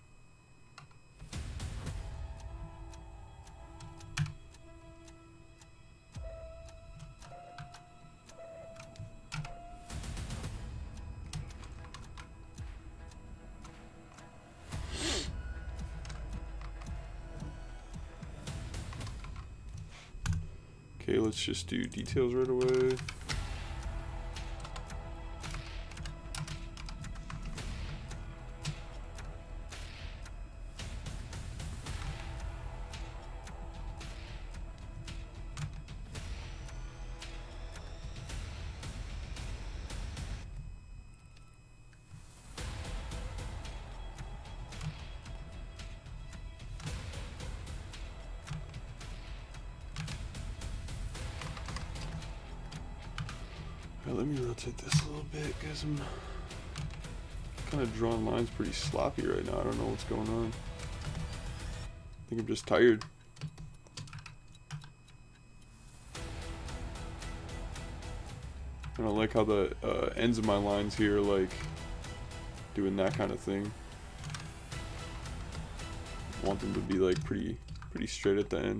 Okay, let's just do details right away. Let me rotate this a little bit because I'm kind of drawing lines pretty sloppy right now. I don't know what's going on. I think I'm just tired. I don't like how the ends of my lines here like doing that kind of thing. I want them to be like pretty straight at the end.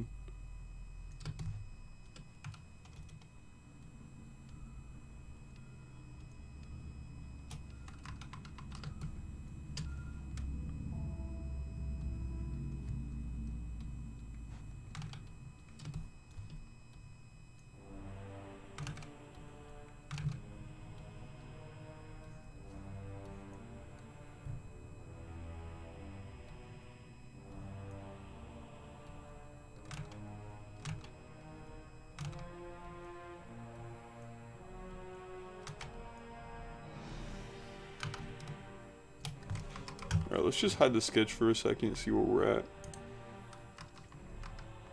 Alright, let's just hide the sketch for a second and see where we're at.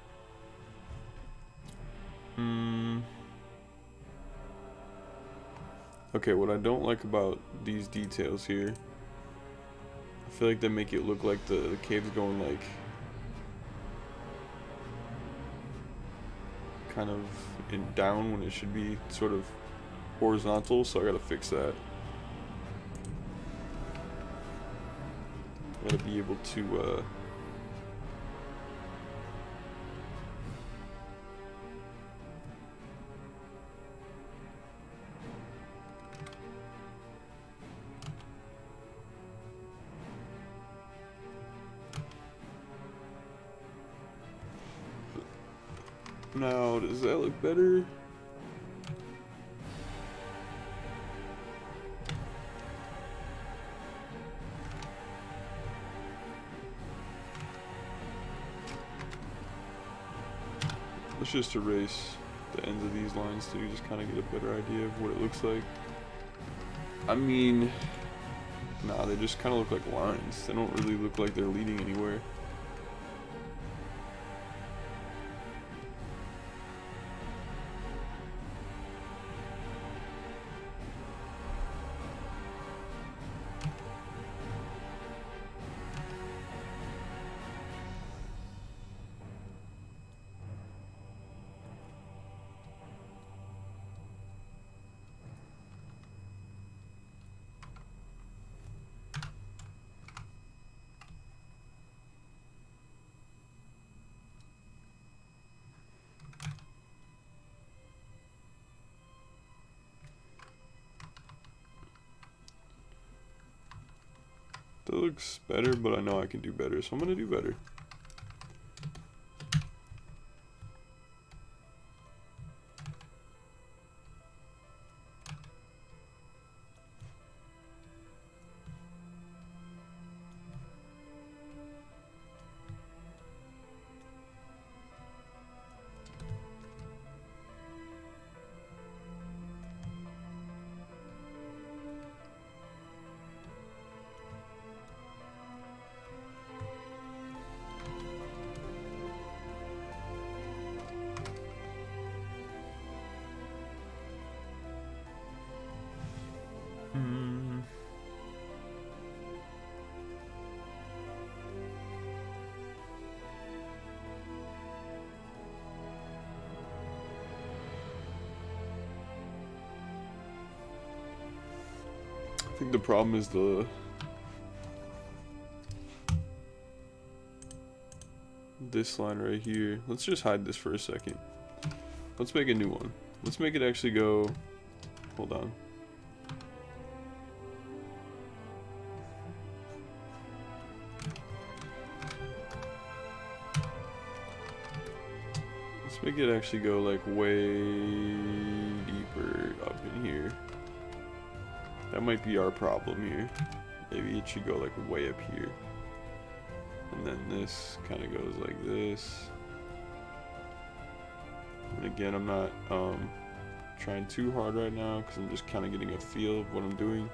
Okay, what I don't like about these details here, I feel like they make it look like the cave's going like kind of down when it should be sort of horizontal, so I gotta fix that. Gotta be able to now, does that look better? Let's just erase the ends of these lines to just kind of get a better idea of what it looks like. I mean, nah, they just kind of look like lines. They don't really look like they're leading anywhere. That looks better, but I know I can do better, so I'm gonna do better. I think the problem is this line right here. Let's just hide this for a second. Let's make a new one. Let's make it actually go, hold on. Let's make it actually go like way deeper up in here. That might be our problem here. Maybe it should go like way up here. And then this kind of goes like this. And again, I'm not trying too hard right now because I'm just kind of getting a feel of what I'm doing.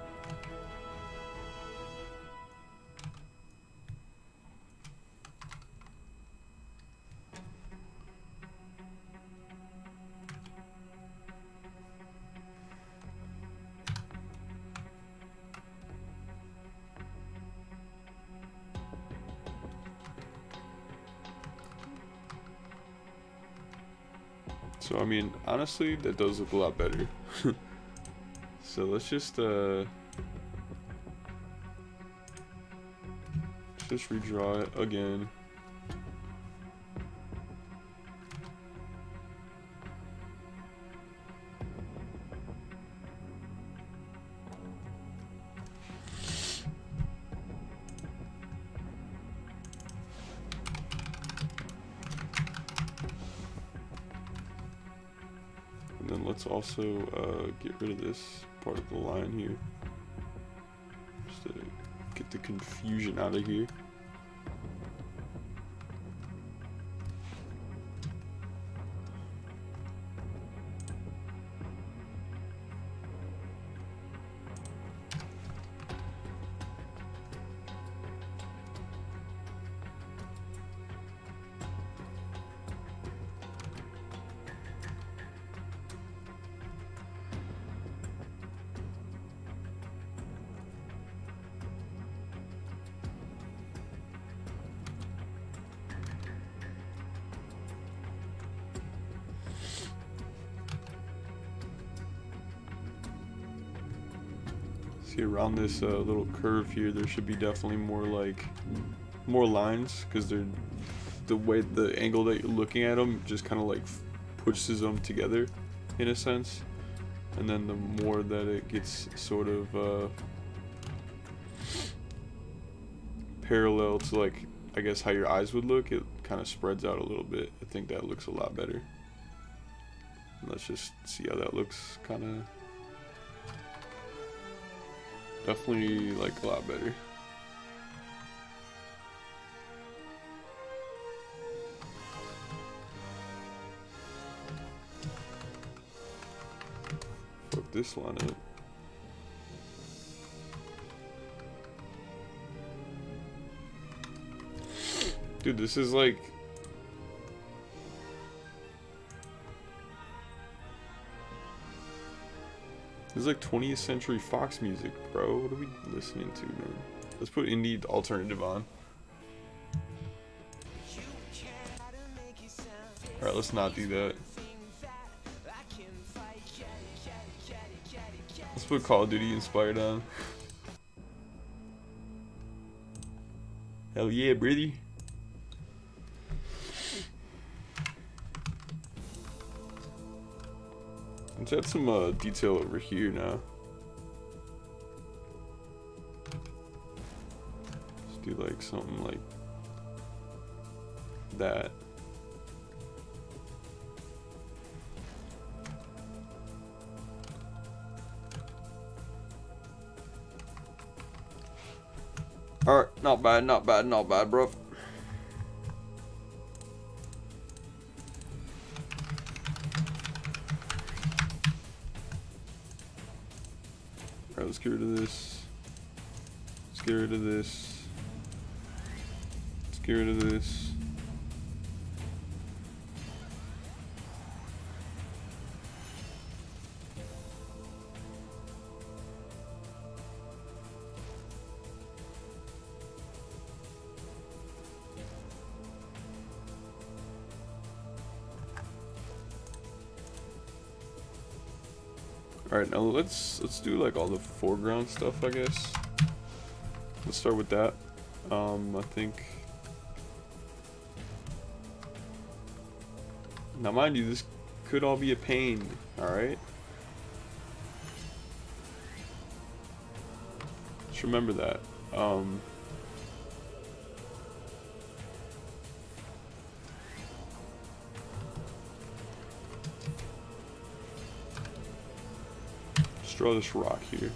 So I mean, honestly, that does look a lot better. So let's just redraw it again. then let's also get rid of this part of the line here, just to get the confusion out of here. See, around this little curve here, there should be definitely more lines, because they're the angle that you're looking at them just kind of like pushes them together in a sense. And then the more that it gets sort of parallel to, like, I guess how your eyes would look, it kind of spreads out a little bit. I think that looks a lot better. Let's just see how that looks. Kind of definitely like a lot better. Fuck this line up. Dude, this is like... This is like 20th Century Fox music, bro. What are we listening to, man? Let's put indie alternative on. Alright, let's not do that. Let's put Call of Duty inspired on. Hell yeah, Brady. Let's add some detail over here now. Let's do like something like that. Alright, not bad, not bad, not bad, bro. Alright, let's get rid of this. Let's get rid of this. Let's get rid of this. Alright, now let's do like all the foreground stuff, I guess. Let's start with that. I think... Now mind you, this could all be a pain, alright? Just remember that. Draw this rock here.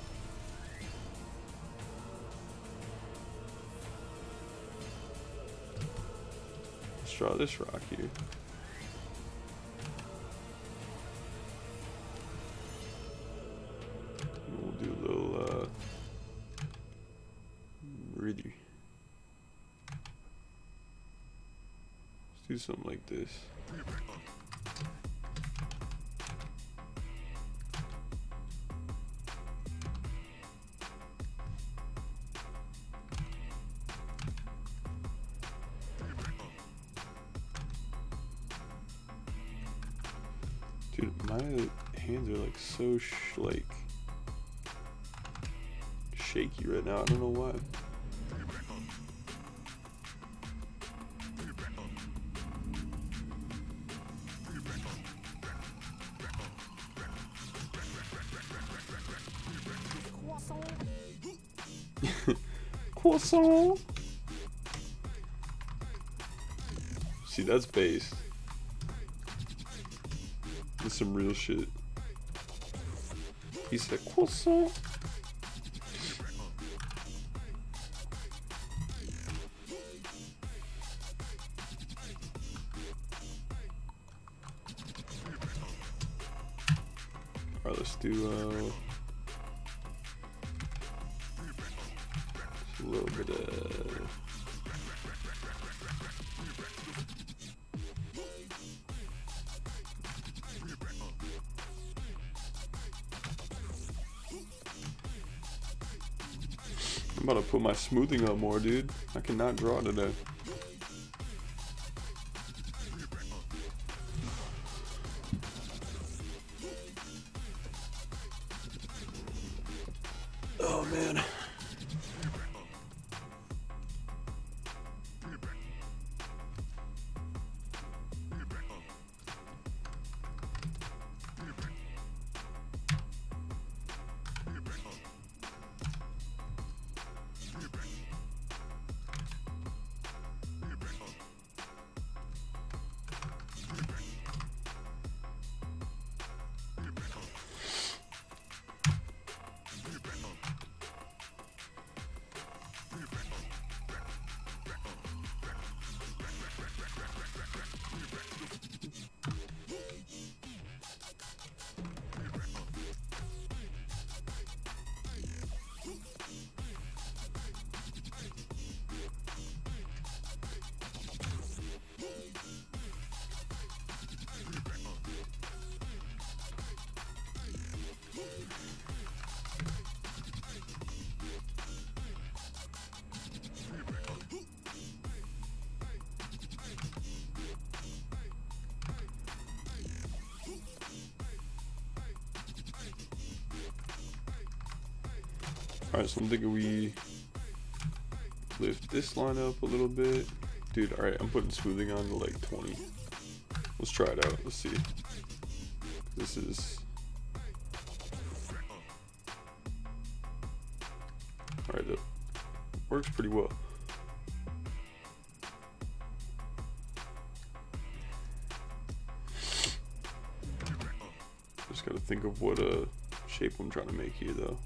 Let's draw this rock here. We'll do a little Really. Let's do something like this. Dude, my hands are like so shaky right now. I don't know why. Croissant. See, that's bass. That's some real shit. He said croissant. Alright, let's do just a little bit of I'm about to put my smoothing up more, dude. I cannot draw today. Oh man. Alright, so I'm thinking we lift this line up a little bit. Dude, alright, I'm putting smoothing on to like 20. Let's try it out. Let's see. This is... Alright, that works pretty well. Just gotta think of what shape I'm trying to make here though.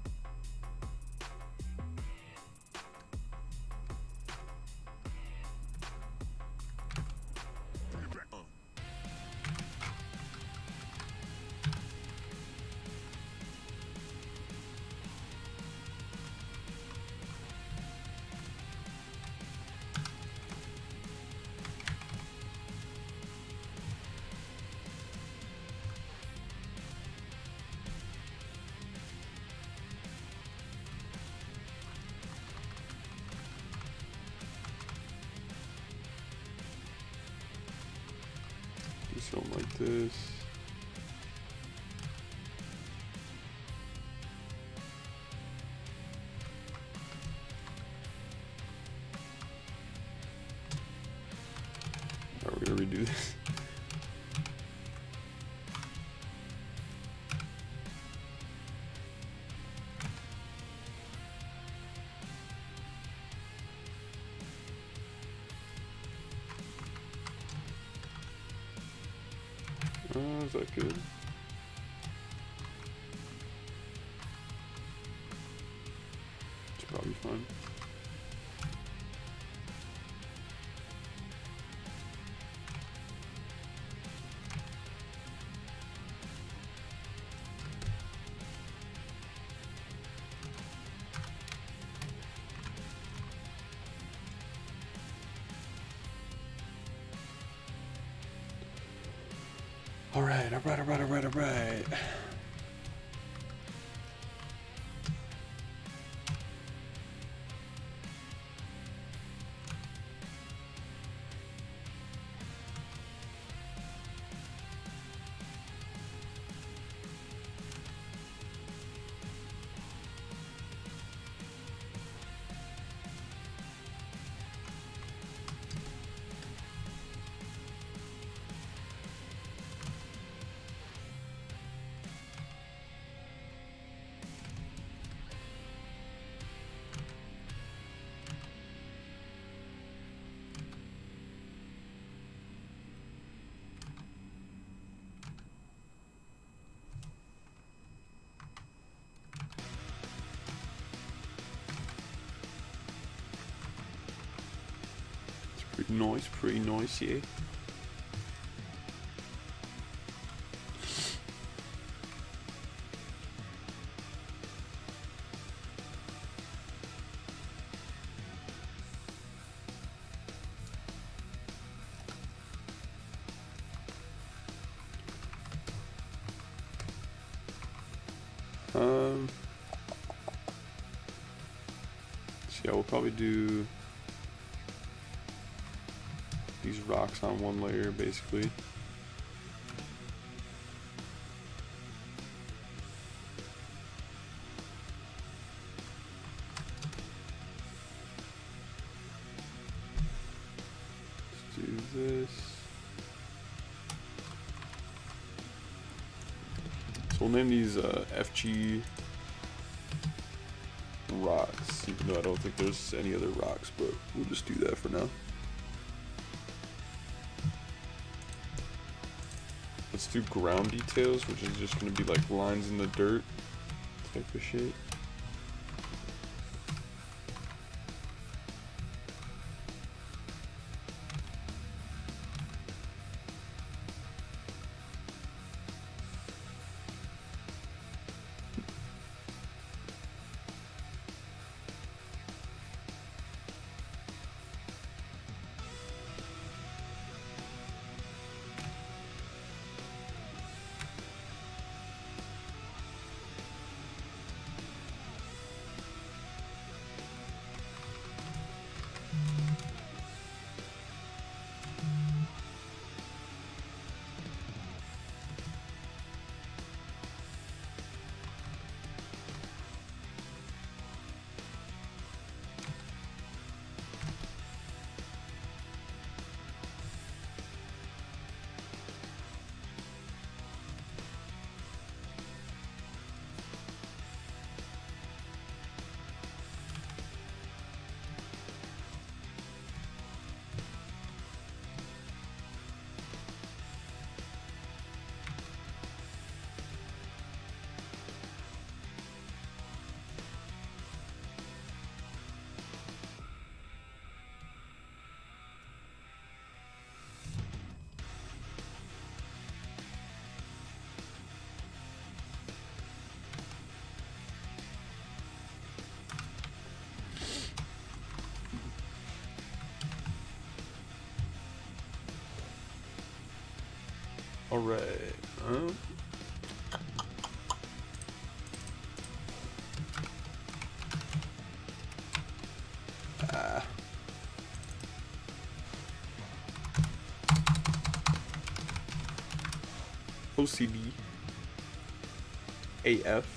Do something like this. Are we gonna redo this? Is that good? It's probably fine. Alright. Pretty nice, yeah. So yeah, we'll probably do these rocks on one layer, basically. Let's do this. So we'll name these FG rocks, even though I don't think there's any other rocks, but we'll just do that for now. Let's do ground details, which is just going to be like lines in the dirt type of shit. Alright. OCD. AF.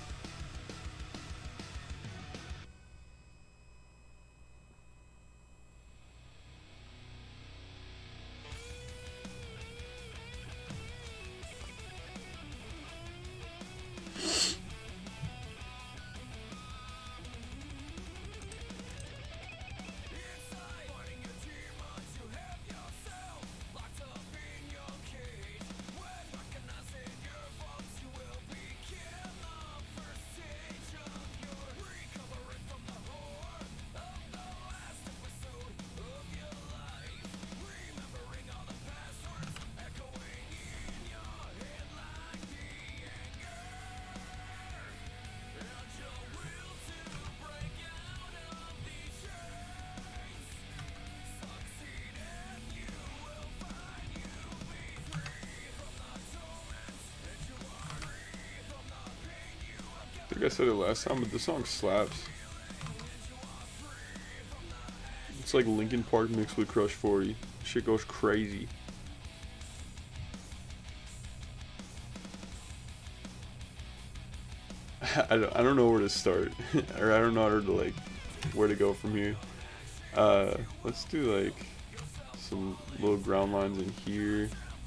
I think I said it last time, but the song slaps. It's like Linkin Park mixed with Crush 40. Shit goes crazy. I don't know where to start, or I don't know where to go from here. Let's do like some little ground lines in here.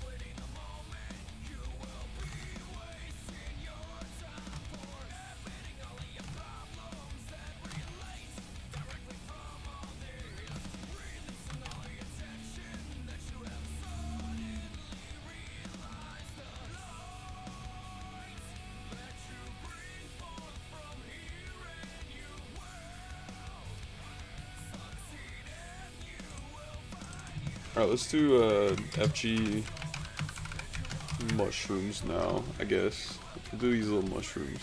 Alright, let's do FG mushrooms now, I guess. We'll do these little mushrooms.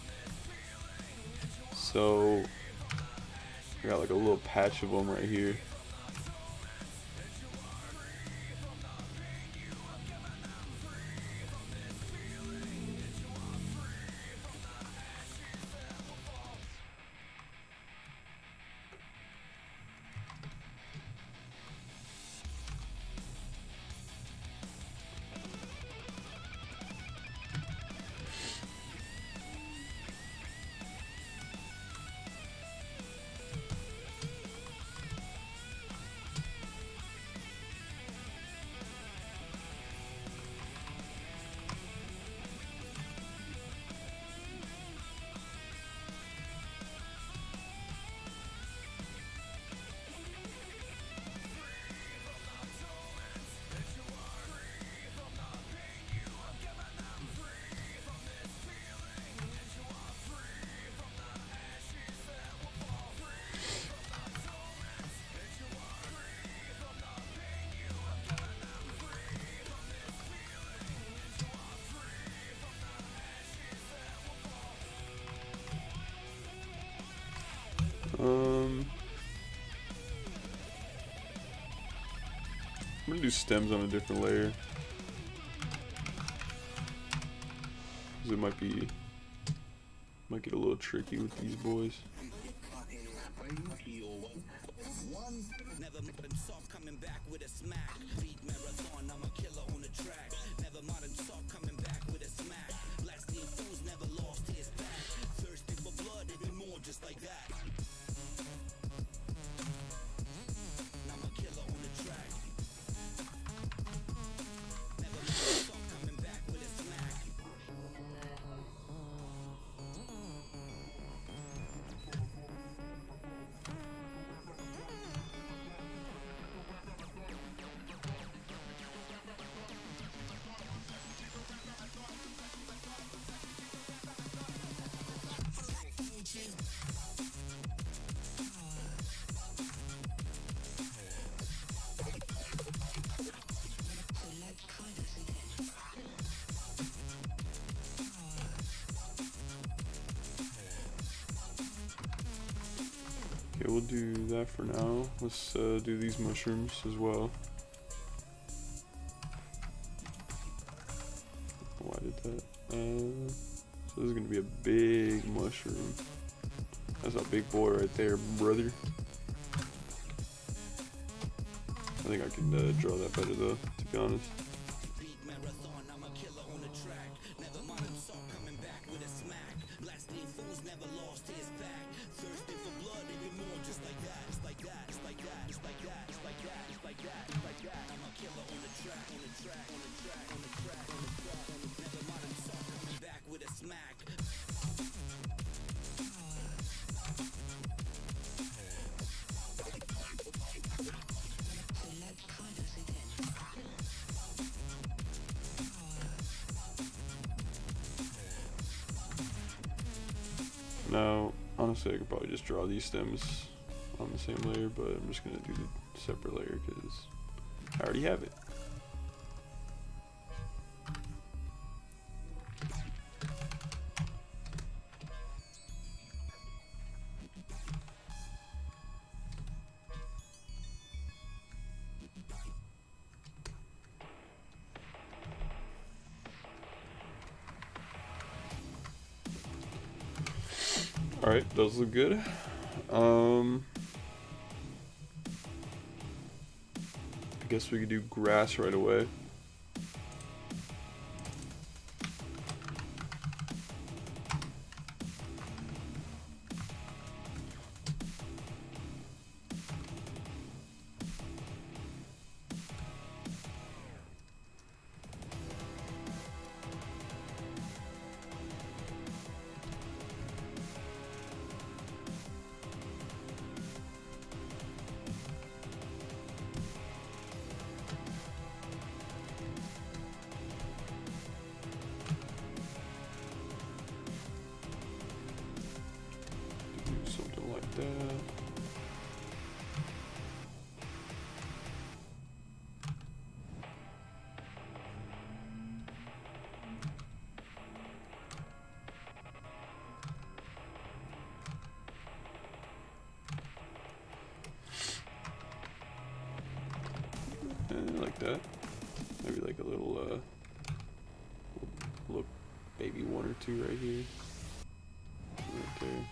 So, I got like a little patch of them right here. I'm gonna do stems on a different layer, because it might get a little tricky with these boys. Okay, we'll do that for now. Let's do these mushrooms as well. Why did that? So this is gonna be a big mushroom. That's a big boy right there, brother. I think I can draw that better though, to be honest. Now, honestly, I could probably just draw these stems on the same layer, but I'm just going to do the separate layer because I already have it. Alright, those look good. I guess we could do grass right away. Something like that. Like that. Maybe like a little maybe one or two right here. Right there.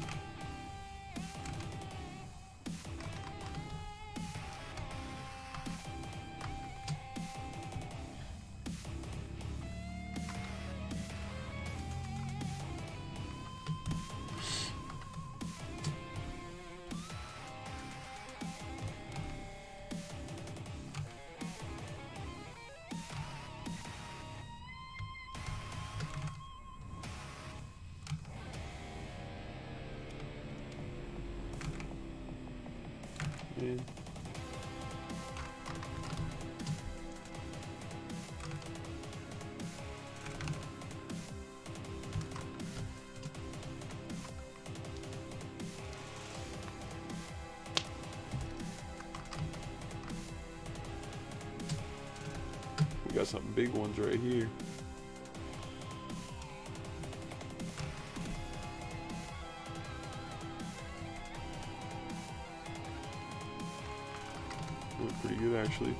Yeah. We got some big ones right here. Look pretty good actually.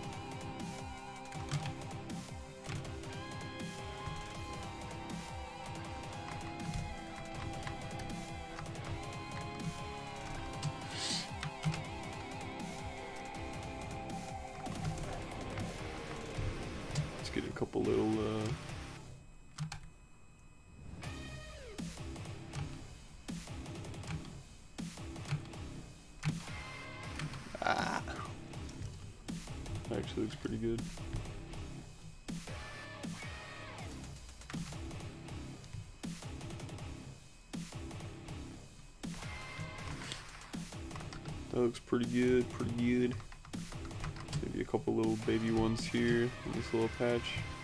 Let's get a couple little actually looks pretty good. That looks pretty good, pretty good. Maybe a couple little baby ones here in this little patch.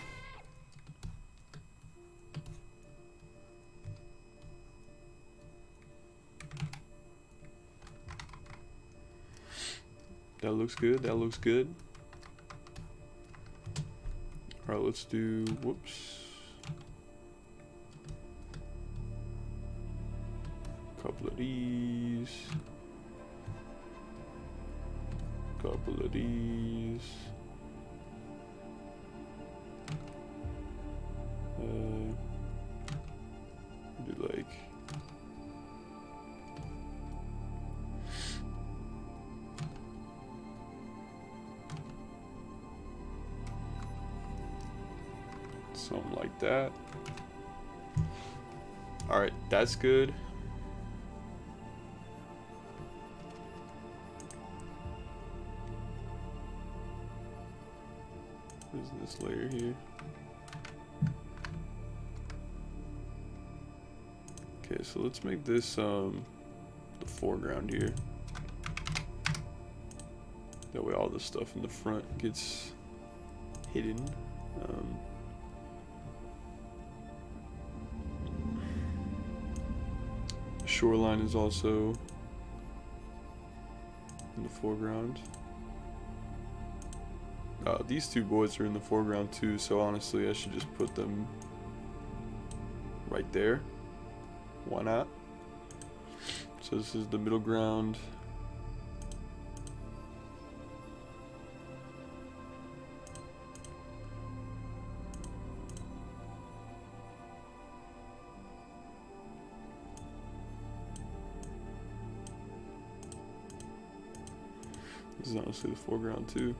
That looks good, that looks good. Alright, let's do, whoops. Couple of these. Couple of these. Something like that. Alright, that's good. What is this layer here? Okay, so let's make this the foreground here. That way all the stuff in the front gets hidden. The shoreline is also in the foreground. These two boys are in the foreground too, so honestly I should just put them right there. Why not? So this is the middle ground. This is honestly the foreground too.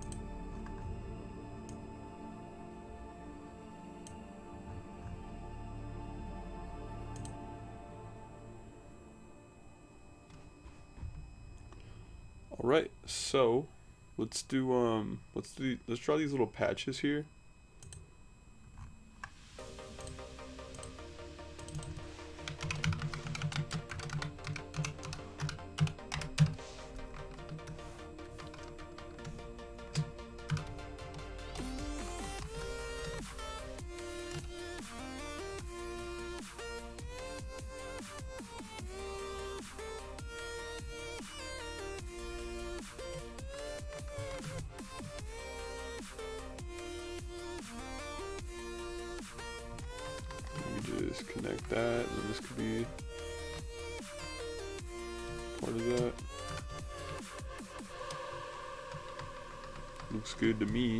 Alright, so let's draw these little patches here. Just connect that, and this could be part of that. Looks good to me.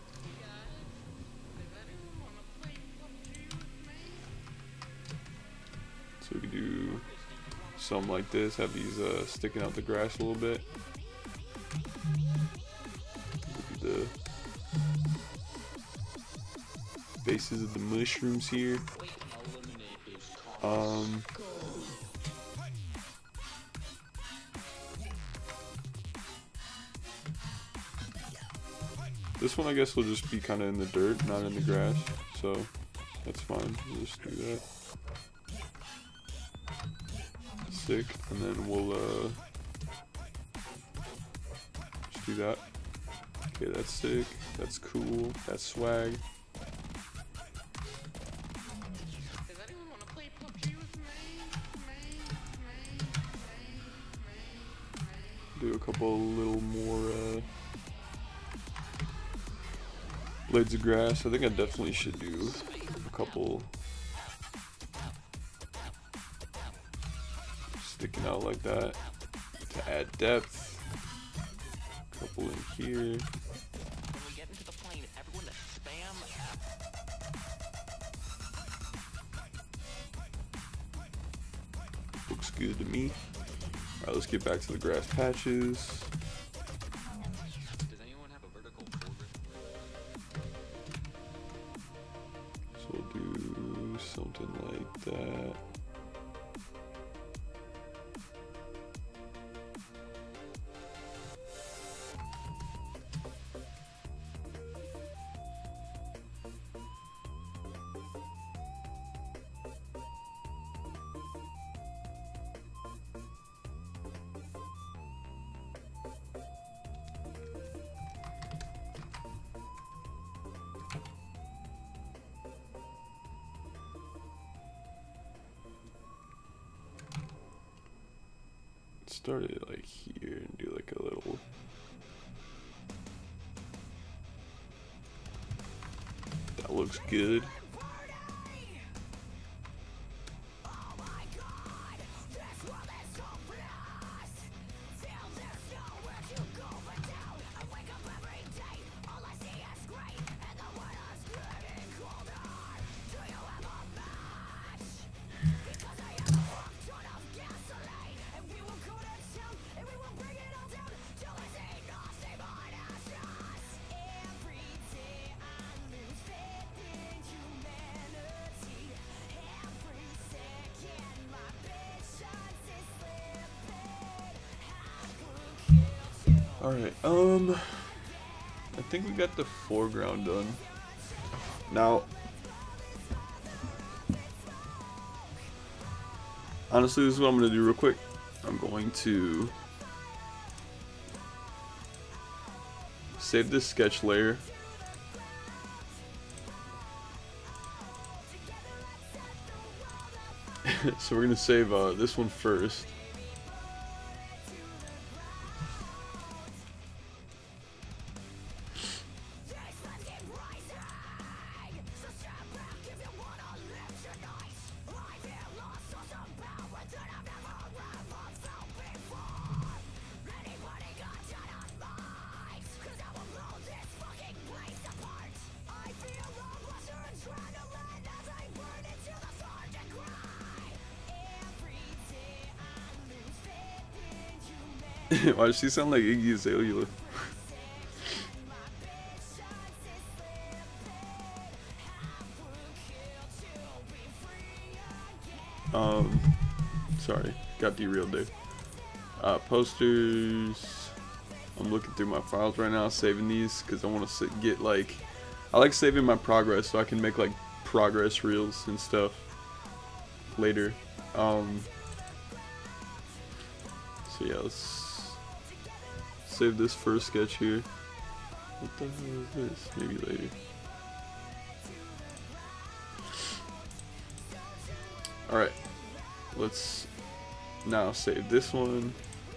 So we can do something like this, have these sticking out the grass a little bit. Look at the bases of the mushrooms here. This one I guess will just be kind of in the dirt, not in the grass, so that's fine. We'll just do that. Sick, and then we'll just do that. Okay, that's sick. That's cool. That's swag. Do a couple little more blades of grass. I think I definitely should do a couple sticking out like that to add depth. A couple in here. Looks good to me. Alright, let's get back to the grass patches. Does anyone have a vertical foreground? So we'll do something like that. Start it like here and do like a little. That looks good. Alright, I think we got the foreground done. Now, honestly, this is what I'm going to do real quick. I'm going to save this sketch layer. So we're going to save this one first. Why does she sound like Iggy Azalea? Sorry, got derailed there. Posters. I'm looking through my files right now, saving these because I want to get like, I like saving my progress so I can make like progress reels and stuff later. So yeah, let's save this first sketch here. What the hell is this? Maybe later. Alright, let's now save this one.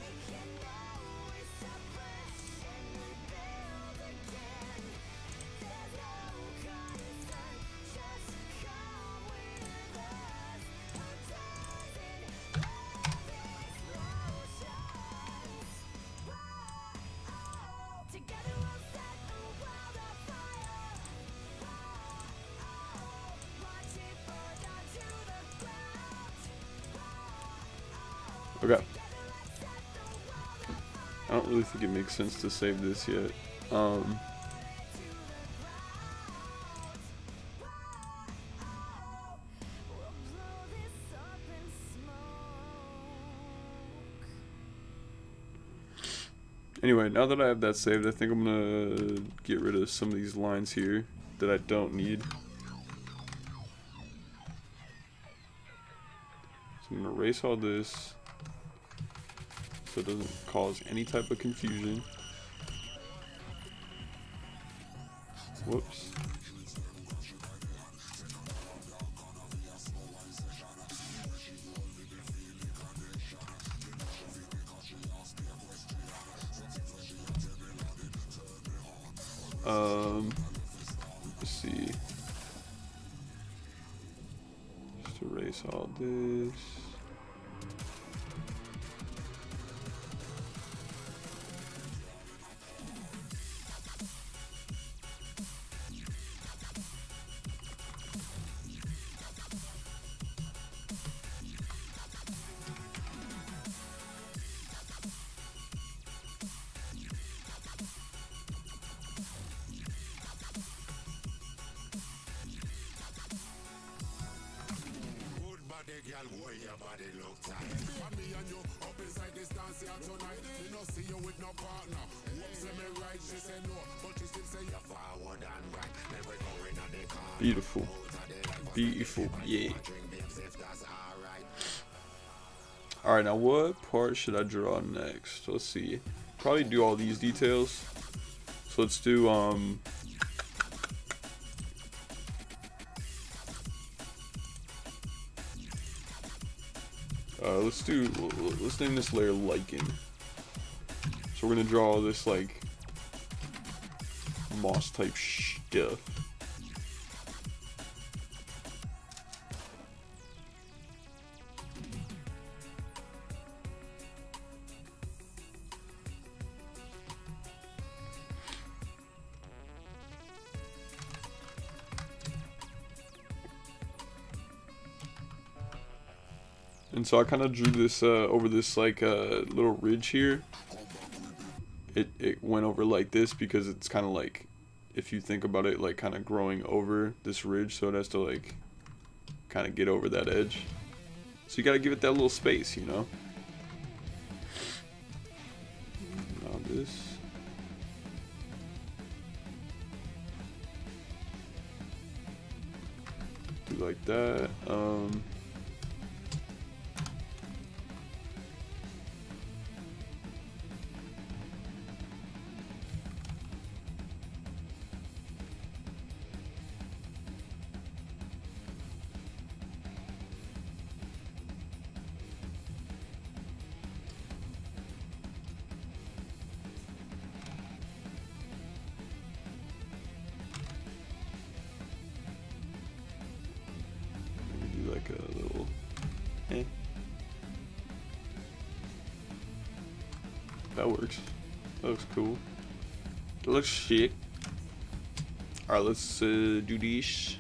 Okay. I don't really think it makes sense to save this yet. Anyway, now that I have that saved, I think I'm gonna get rid of some of these lines here that I don't need. So I'm gonna erase all this so it doesn't cause any type of confusion. Whoops. Let's see. Just erase all this. Beautiful. Beautiful. Yeah. Alright, now what part should I draw next? Let's see. Probably do all these details. So let's do let's name this layer lichen. So we're gonna draw all this like moss type stuff. And so I kind of drew this over this like little ridge here. It went over like this because it's kind of like, if you think about it, like kind of growing over this ridge, so it has to like kind of get over that edge. So you got to give it that little space, you know. Now this. do like that. Like a little that works. That looks cool. That looks shit. Alright, let's do this.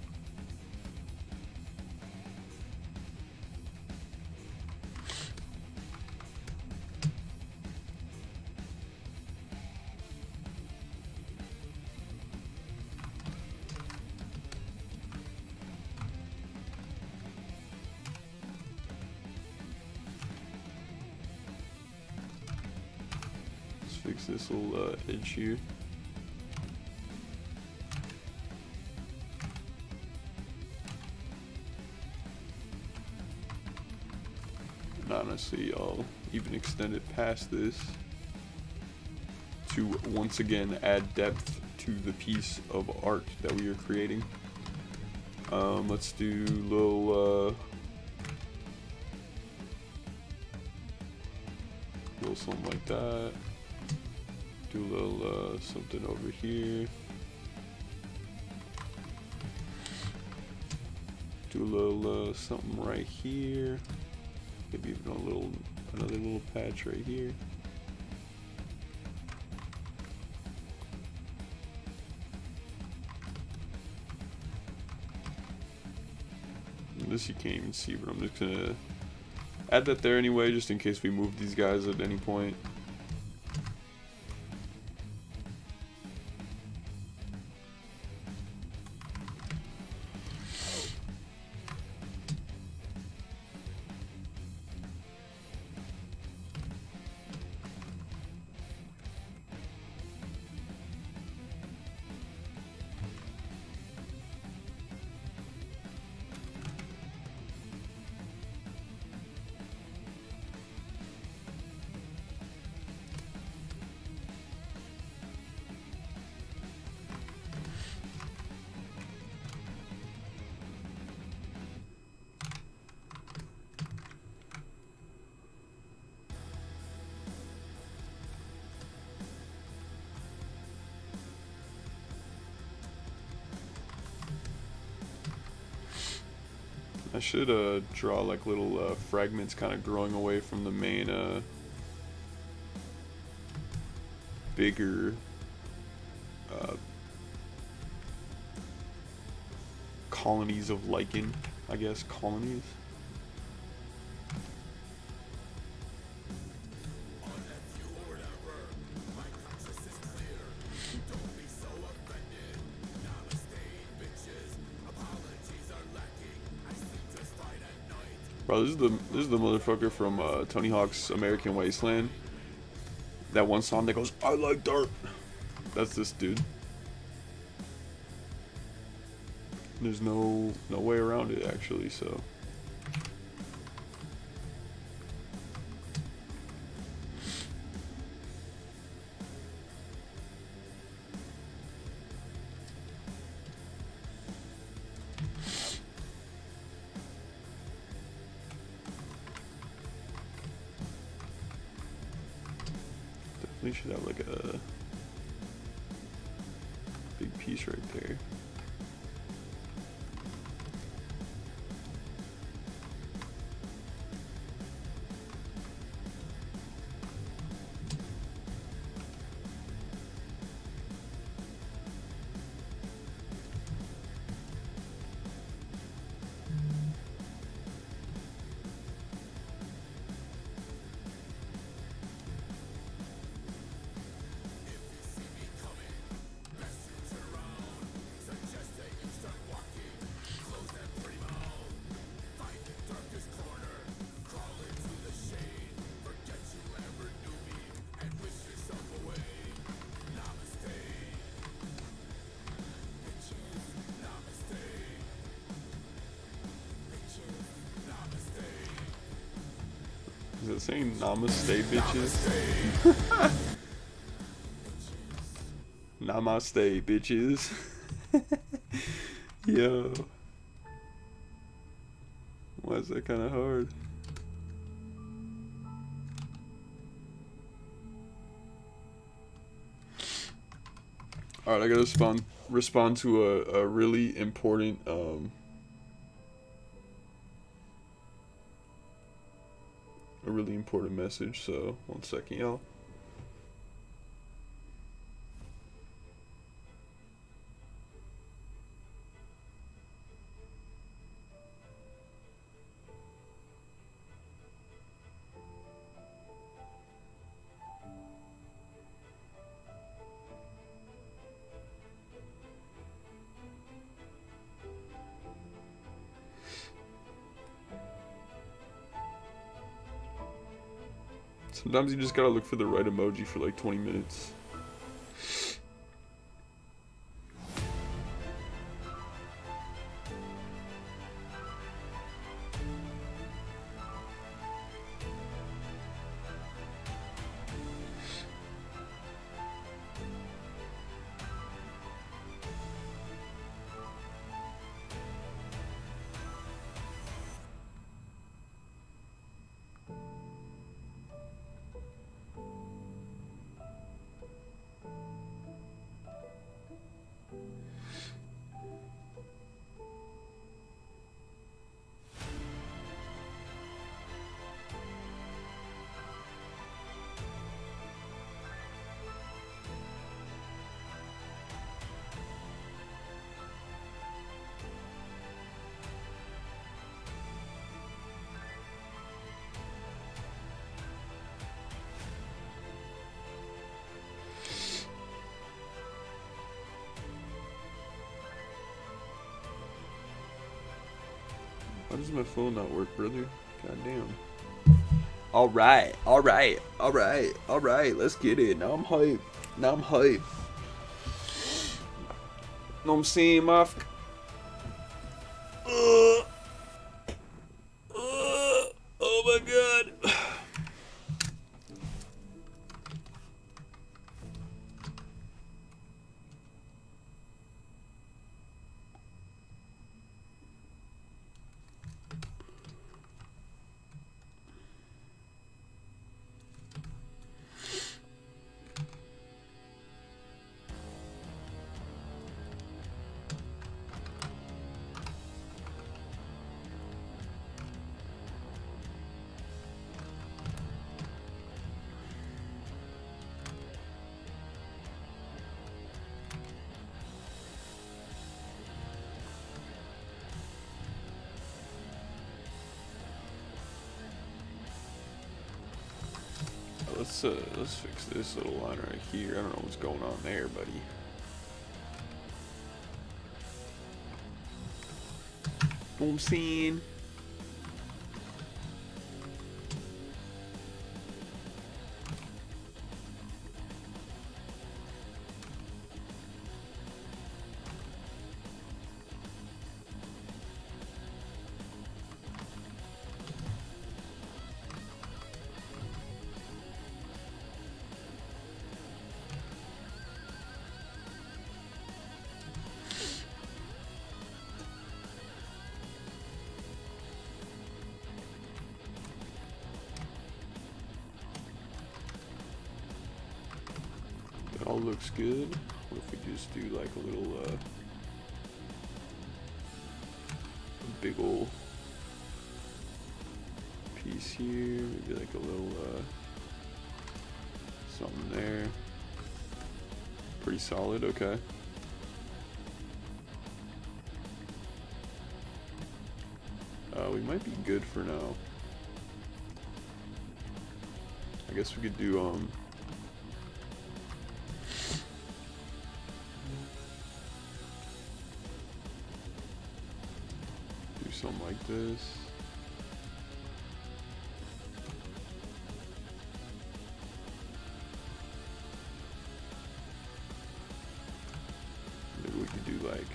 Fix this little edge here. And honestly, I'll even extend it past this to once again add depth to the piece of art that we are creating. Let's do little something like that. Do a little something over here. Do a little something right here. Maybe even another little patch right here. And this you can't even see, but I'm just gonna add that there anyway, just in case we move these guys at any point. I should draw like little fragments kind of growing away from the main bigger colonies of lichen, I guess, colonies. Bro, this is the motherfucker from Tony Hawk's American Wasteland. That one song that goes, "I like dirt." That's this dude. There's no way around it actually, so. We should have like a big piece right there. Is it saying namaste, bitches? Namaste, bitches. Yo. Why is that kind of hard? Alright, I gotta respond to a really important message, so 1 second, y'all. Sometimes you just gotta look for the right emoji for like 20 minutes. Why does my phone not work, brother? God damn. Alright, let's get it. Now I'm hype. Know what I'm saying, Mafk? Oh my god. Let's fix this little line right here. I don't know what's going on there, buddy. Know what I'm saying? That all looks good. What if we just do like a little big ol' piece here, maybe like a little something there. Pretty solid, okay. We might be good for now. I guess we could do something like this. Maybe we could do like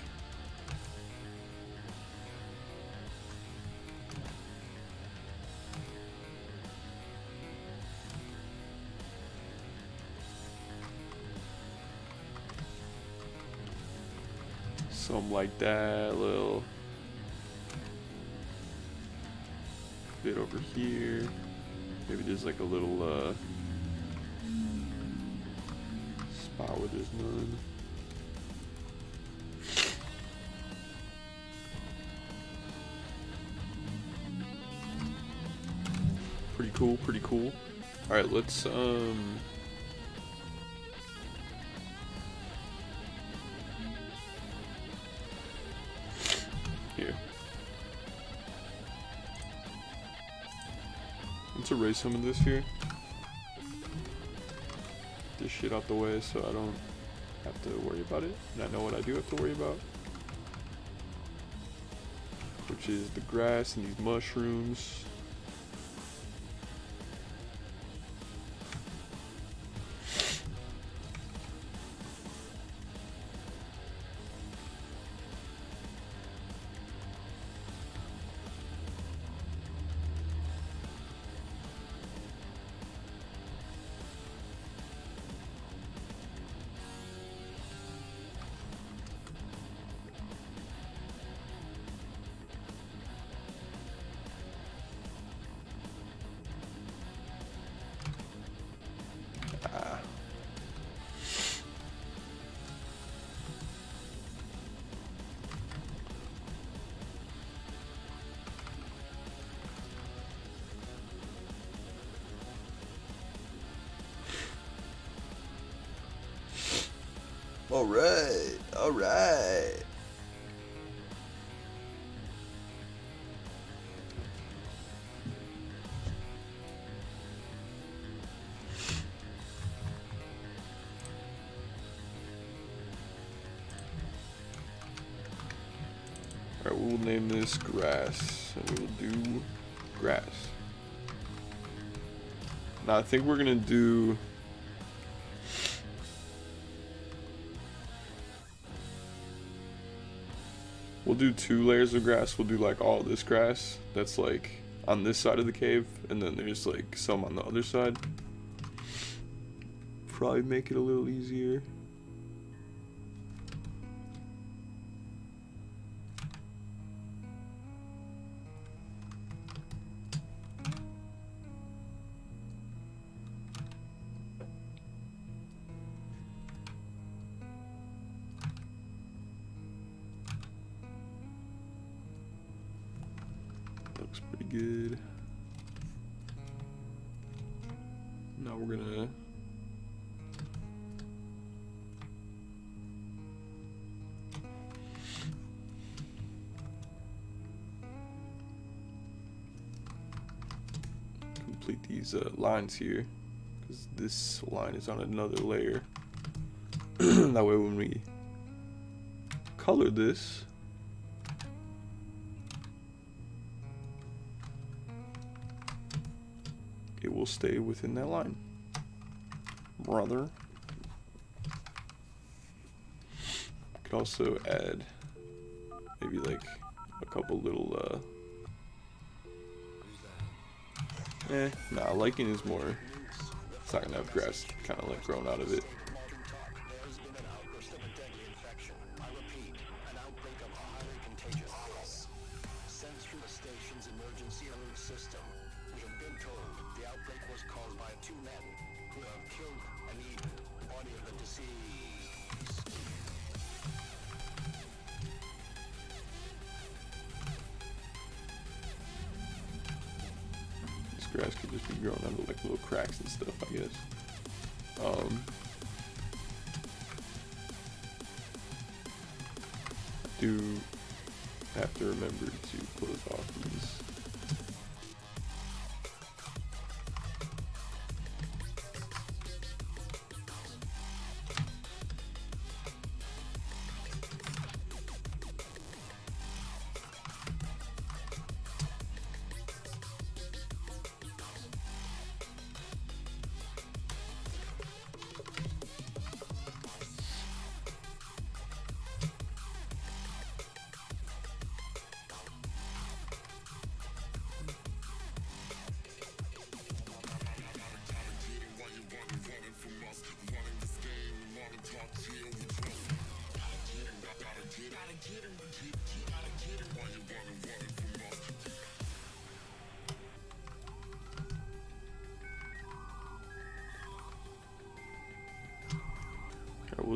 Something like that, a little bit over here. Maybe there's like a little spot where there's none. Pretty cool, pretty cool. Alright, let's here. Let's erase some of this here. Get this shit out the way so I don't have to worry about it. And I know what I do have to worry about, which is the grass and these mushrooms. Alright, alright. Alright, we'll name this grass, and we will do grass. Now I think we're gonna do we'll do 2 layers of grass. We'll do like all this grass that's like on this side of the cave, and then there's like some on the other side. Probably make it a little easier. Looks pretty good. Now we're gonna complete these lines here, because this line is on another layer. That way when we color this, it will stay within that line, brother. Could also add maybe like a couple little nah, lichen is more, it's not gonna have grass kind of like grown out of it. Grass could just be growing under like little cracks and stuff, I guess. Do have to remember to close off these.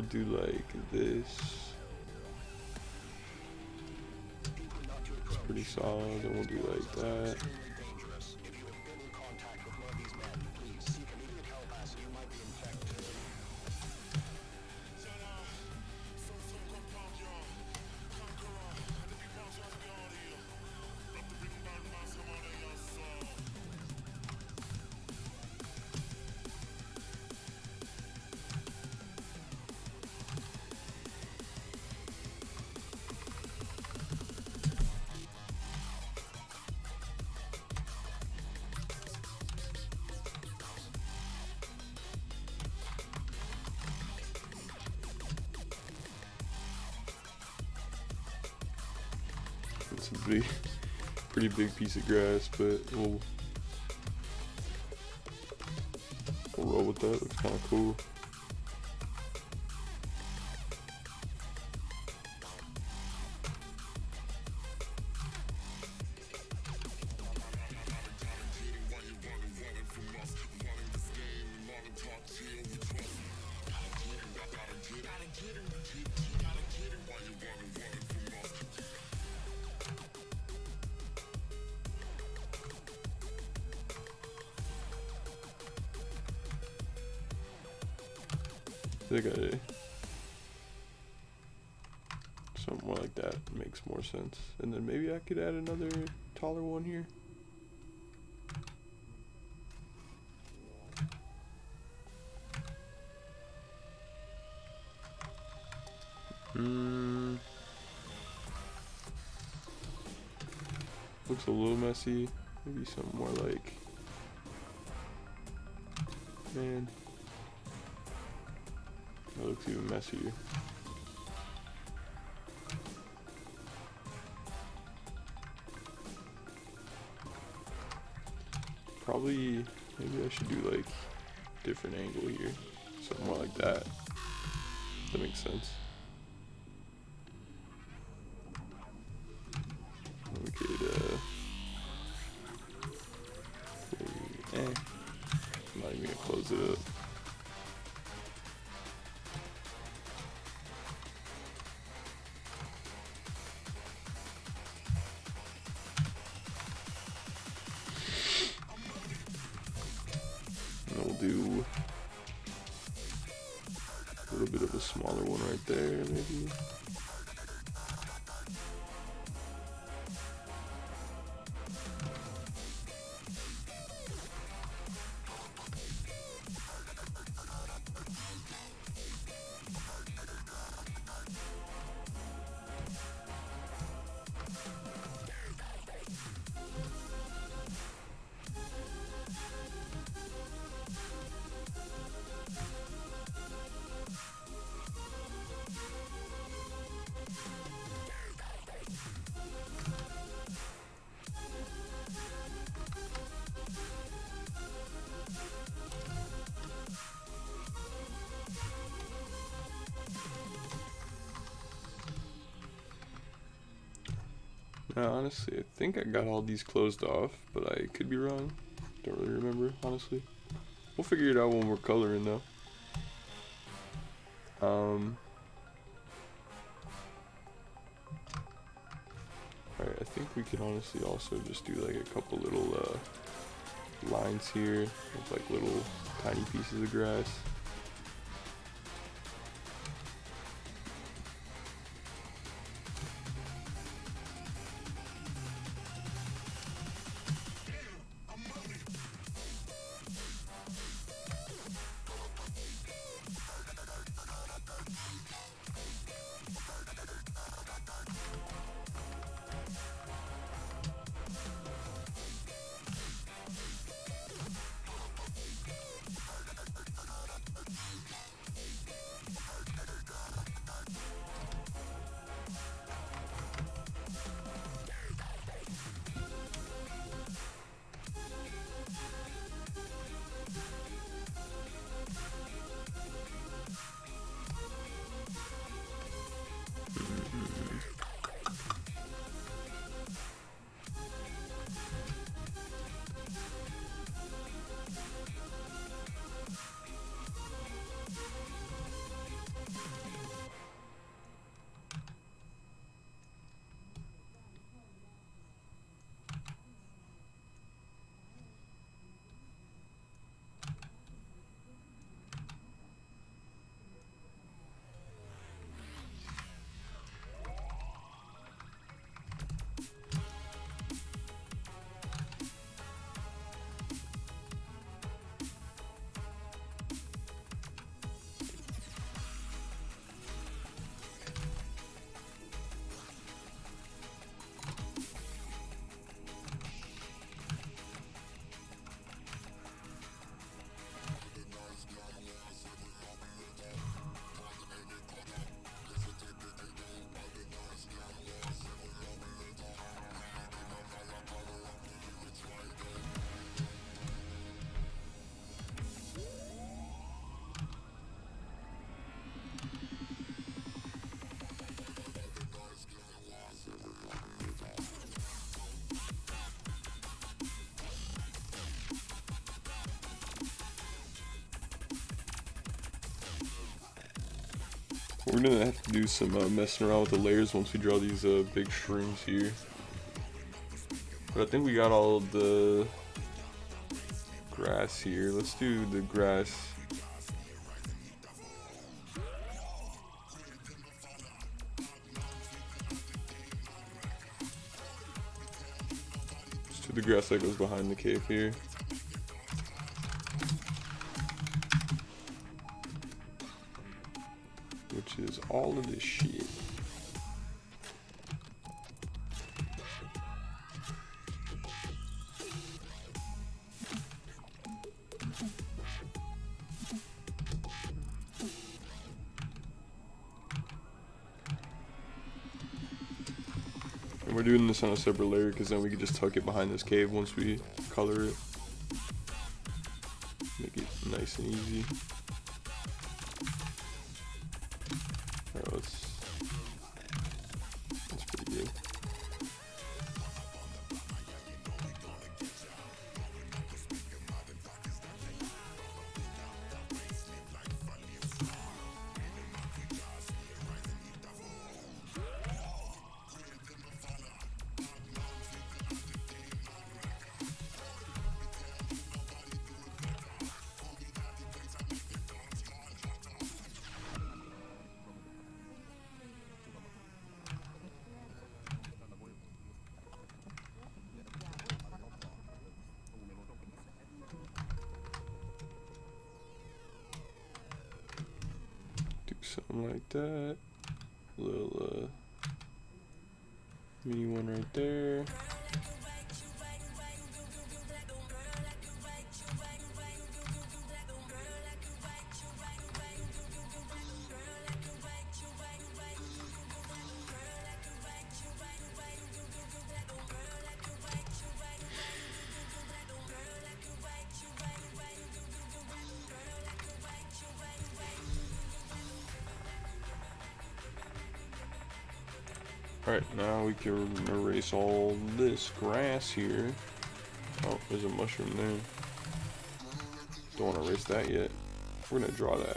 do like this. It's pretty solid. Then we'll do like that. It's a pretty big piece of grass, but we'll roll with that. Looks kind of cool. I think something more like that makes more sense. And then maybe I could add another taller one here. Looks a little messy. Maybe something more like, man, that looks even messier. Probably, maybe I should do like different angle here. Something more like that. That makes sense. We could, I'm not even gonna close it up. And we'll do a little bit of a smaller one right there, maybe. Now, honestly, I think I got all these closed off, but I could be wrong. Don't really remember, honestly. We'll figure it out when we're coloring, though. Alright, I think we can honestly also just do like a couple little lines here with like little tiny pieces of grass. We're gonna have to do some messing around with the layers once we draw these big shrooms here. But I think we got all of the grass here. Let's do the grass. Let's do the grass that goes behind the cave here. Which is all of this shit. And we're doing this on a separate layer because then we can just tuck it behind this cave once we color it. Make it nice and easy. Alright, that's pretty good. Something like that. A little mini one right there. Alright, now we can erase all this grass here. Oh, there's a mushroom there. Don't want to erase that yet. We're going to draw that.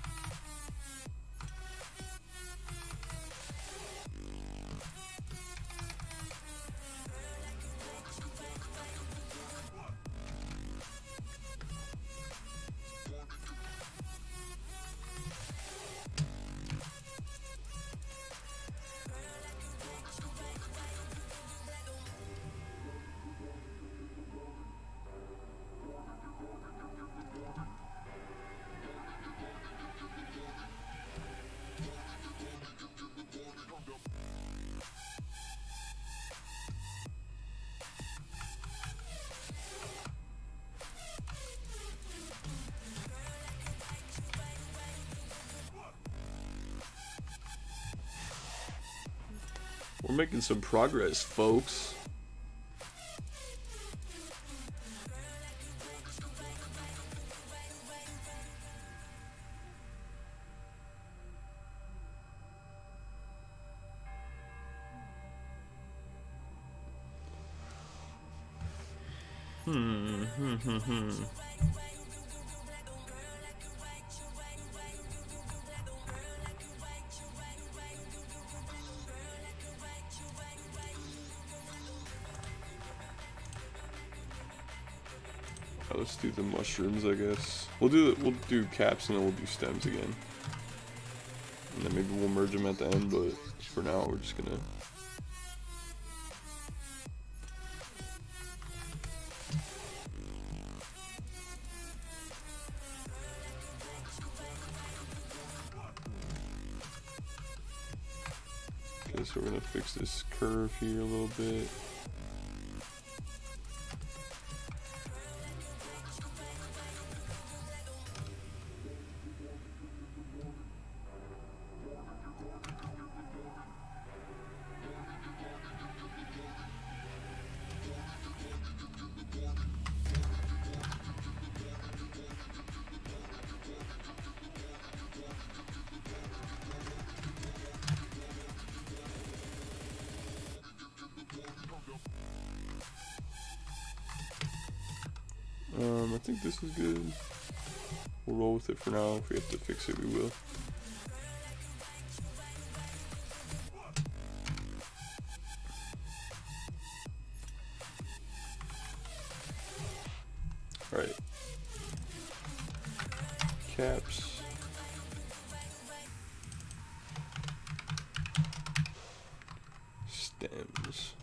We're making some progress, folks. Let's do the mushrooms, I guess. We'll do caps and then we'll do stems again. And then maybe we'll merge them at the end, but for now we're just gonna okay, so we're gonna fix this curve here a little bit. I think this is good. We'll roll with it for now. If we have to fix it, we will. caps. Stems.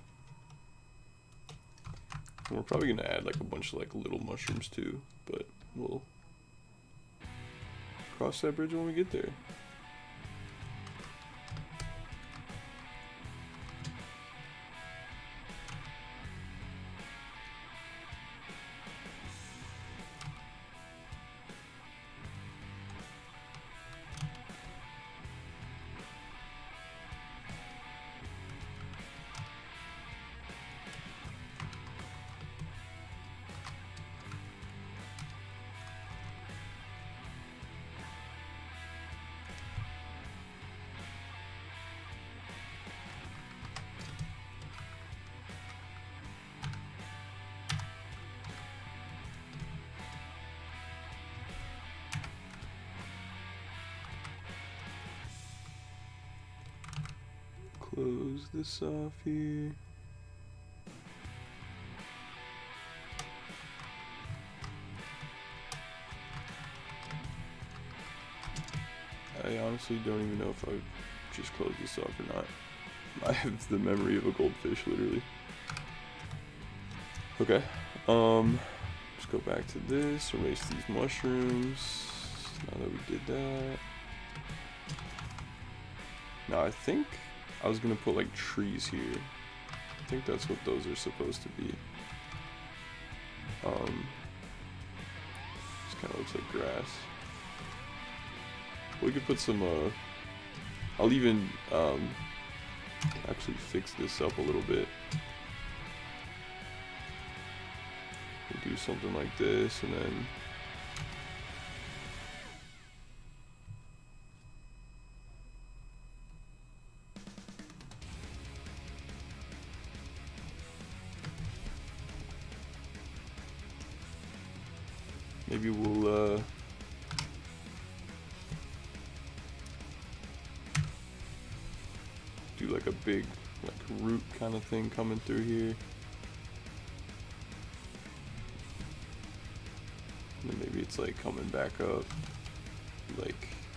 And we're probably gonna add like a bunch of like little mushrooms too, but we'll cross that bridge when we get there. Close this off here. I honestly don't even know if I just closed this off or not. I have the memory of a goldfish, literally. Okay, let's go back to this, erase these mushrooms, now that we did that. Now I think I was gonna put like trees here. I think that's what those are supposed to be. This kind of looks like grass. We could put some, I'll even, actually fix this up a little bit. We'll do something like this, and then maybe we'll, do like a big like root kind of thing coming through here. And then maybe it's like coming back up like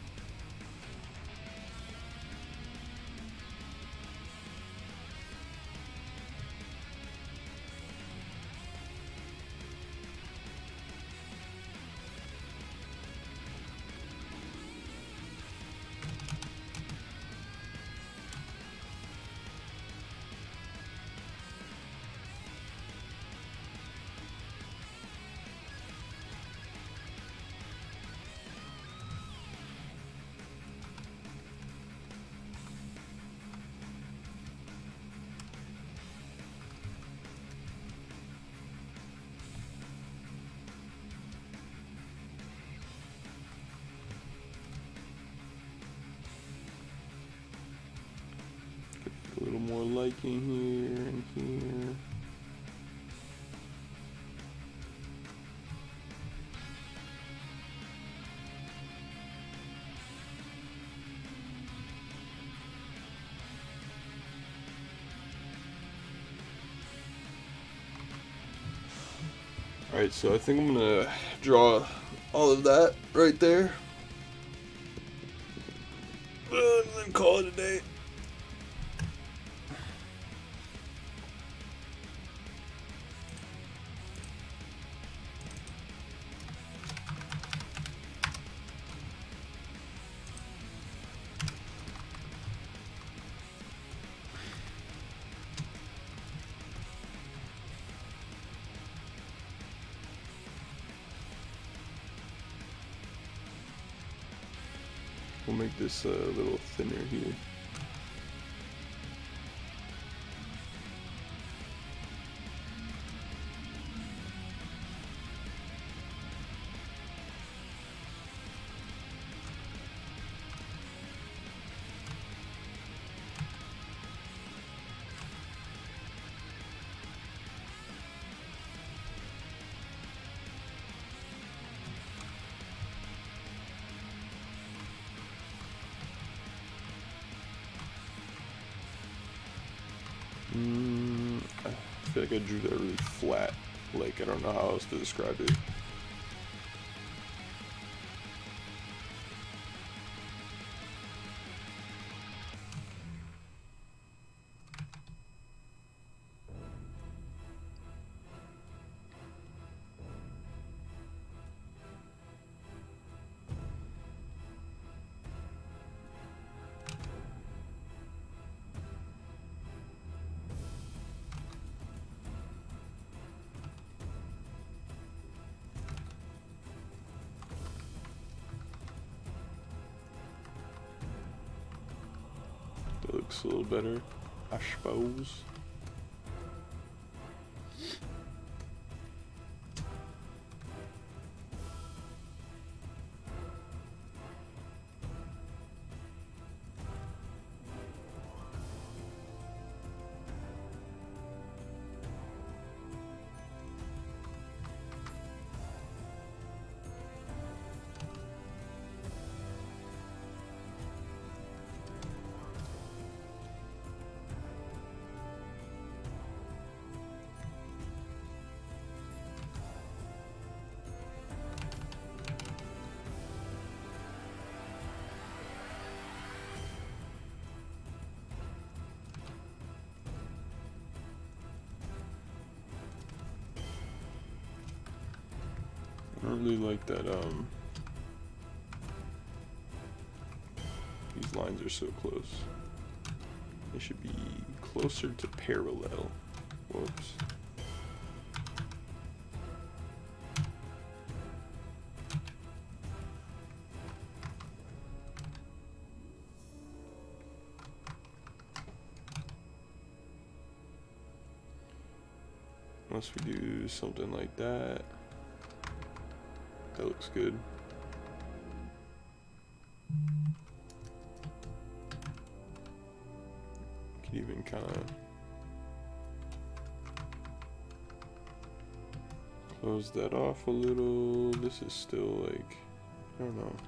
a little more liking here and here. Alright, so I think I'm gonna draw all of that right there. And then call it a day. We'll make this a little thinner here. I feel like I drew that really flat. Like, I don't know how else to describe it. That looks a little better, I suppose. I don't really like that, these lines are so close. They should be closer to parallel. Whoops. Unless we do something like that. That looks good. Could even kind of close that off a little. This is still like, I don't know.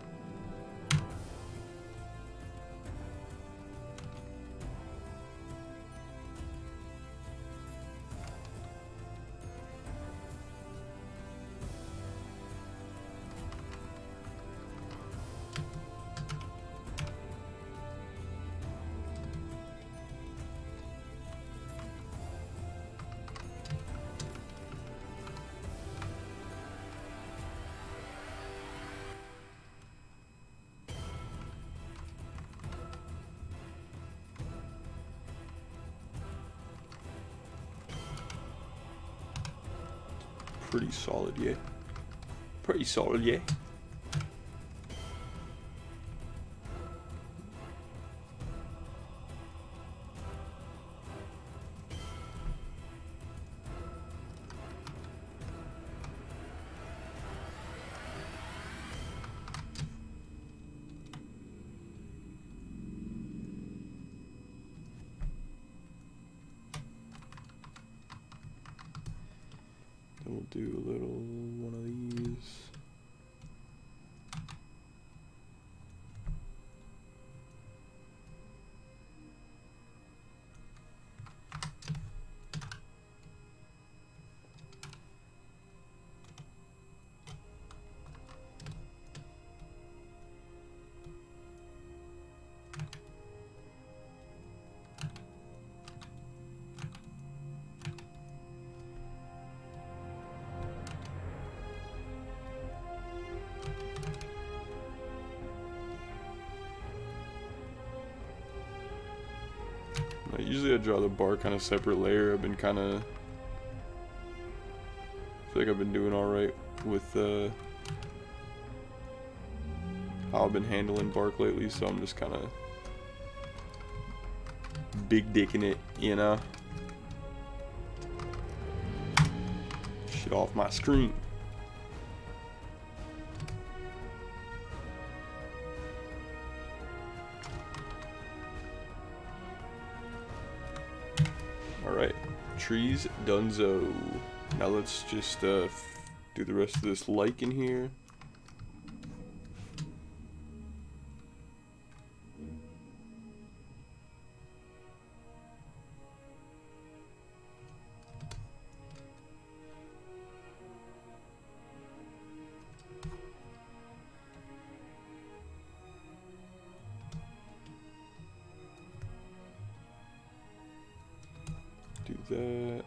Pretty solid, yeah. Pretty solid, yeah. Then we'll do a little one of these. Usually I draw the bark on a separate layer. I've been kind of, I feel like I've been doing alright with how I've been handling bark lately, so I'm just kind of big dicking it, you know? Shit off my screen. Alright, trees donezo. Now let's just do the rest of this lichen here. Do that.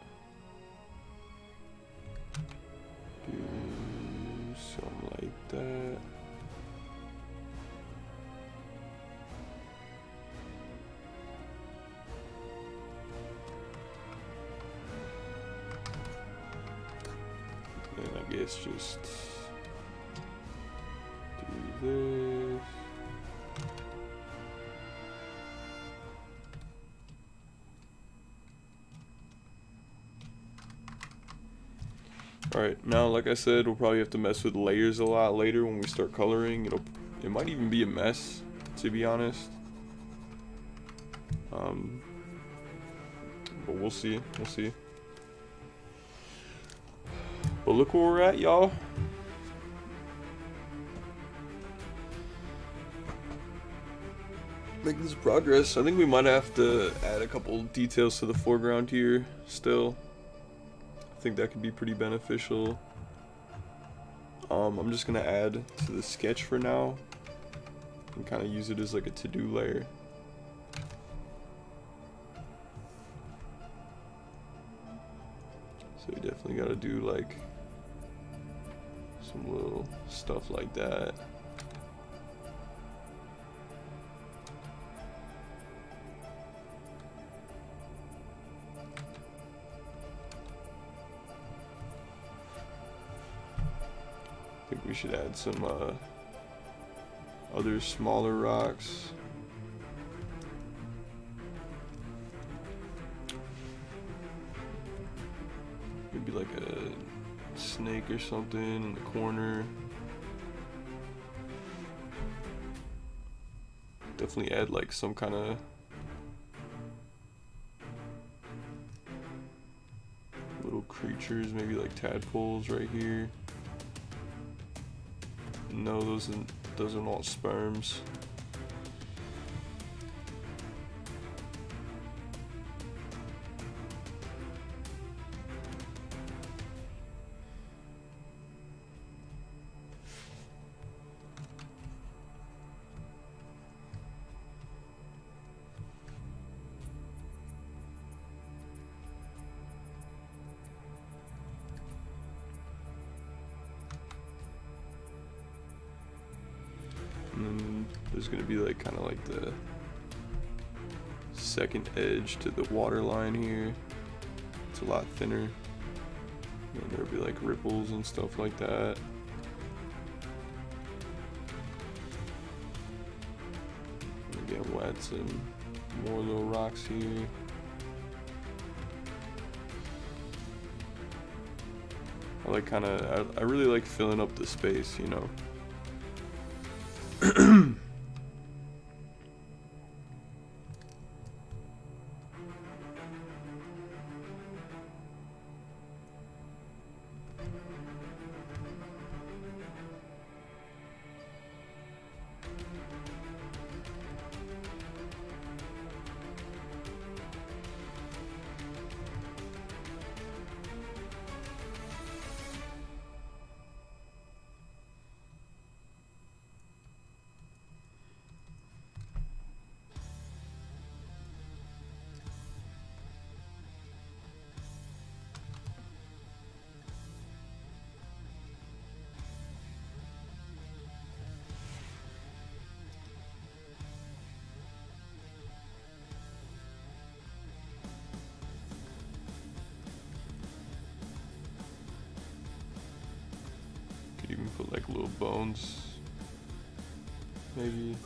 Do something like that. And I guess just do this. Alright, now like I said, we'll probably have to mess with layers a lot later when we start coloring. It might even be a mess, to be honest. But we'll see. We'll see. But look where we're at, y'all. Making this progress. I think we might have to add a couple details to the foreground here still. I think that could be pretty beneficial. I'm just gonna add to the sketch for now and kind of use it as like a to-do layer. So we definitely gotta do like some little stuff like that. I think we should add some other smaller rocks. Maybe like a snake or something in the corner. Definitely add like some kind of little creatures, maybe like tadpoles right here. No, those are not sperms. And then there's gonna be like kind of like the second edge to the water line here. It's a lot thinner. And there'll be like ripples and stuff like that. And again, we'll add some more little rocks here. I really like filling up the space, you know. Even put like little bones, maybe.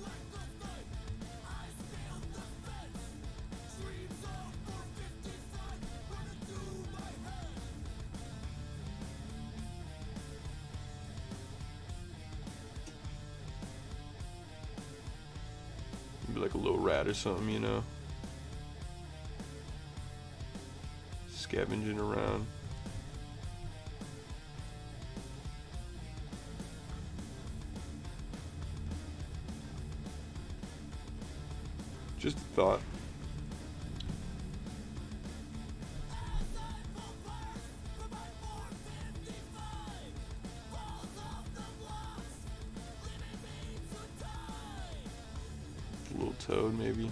Maybe like a little rat or something, you know, scavenging around. Just a thought. A little toad, maybe.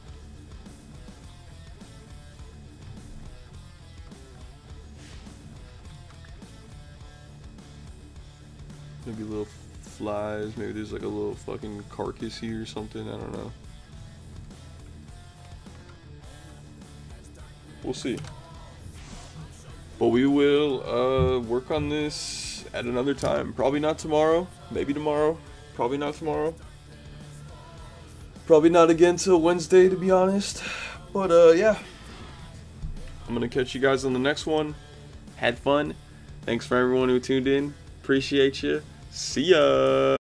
Maybe little flies. Maybe there's like a little fucking carcass here or something. I don't know. We'll see. But we will work on this at another time. Probably not tomorrow. Maybe tomorrow. Probably not tomorrow. Probably not again till Wednesday, to be honest. But yeah. I'm gonna catch you guys on the next one. Had fun. Thanks for everyone who tuned in. Appreciate you. See ya.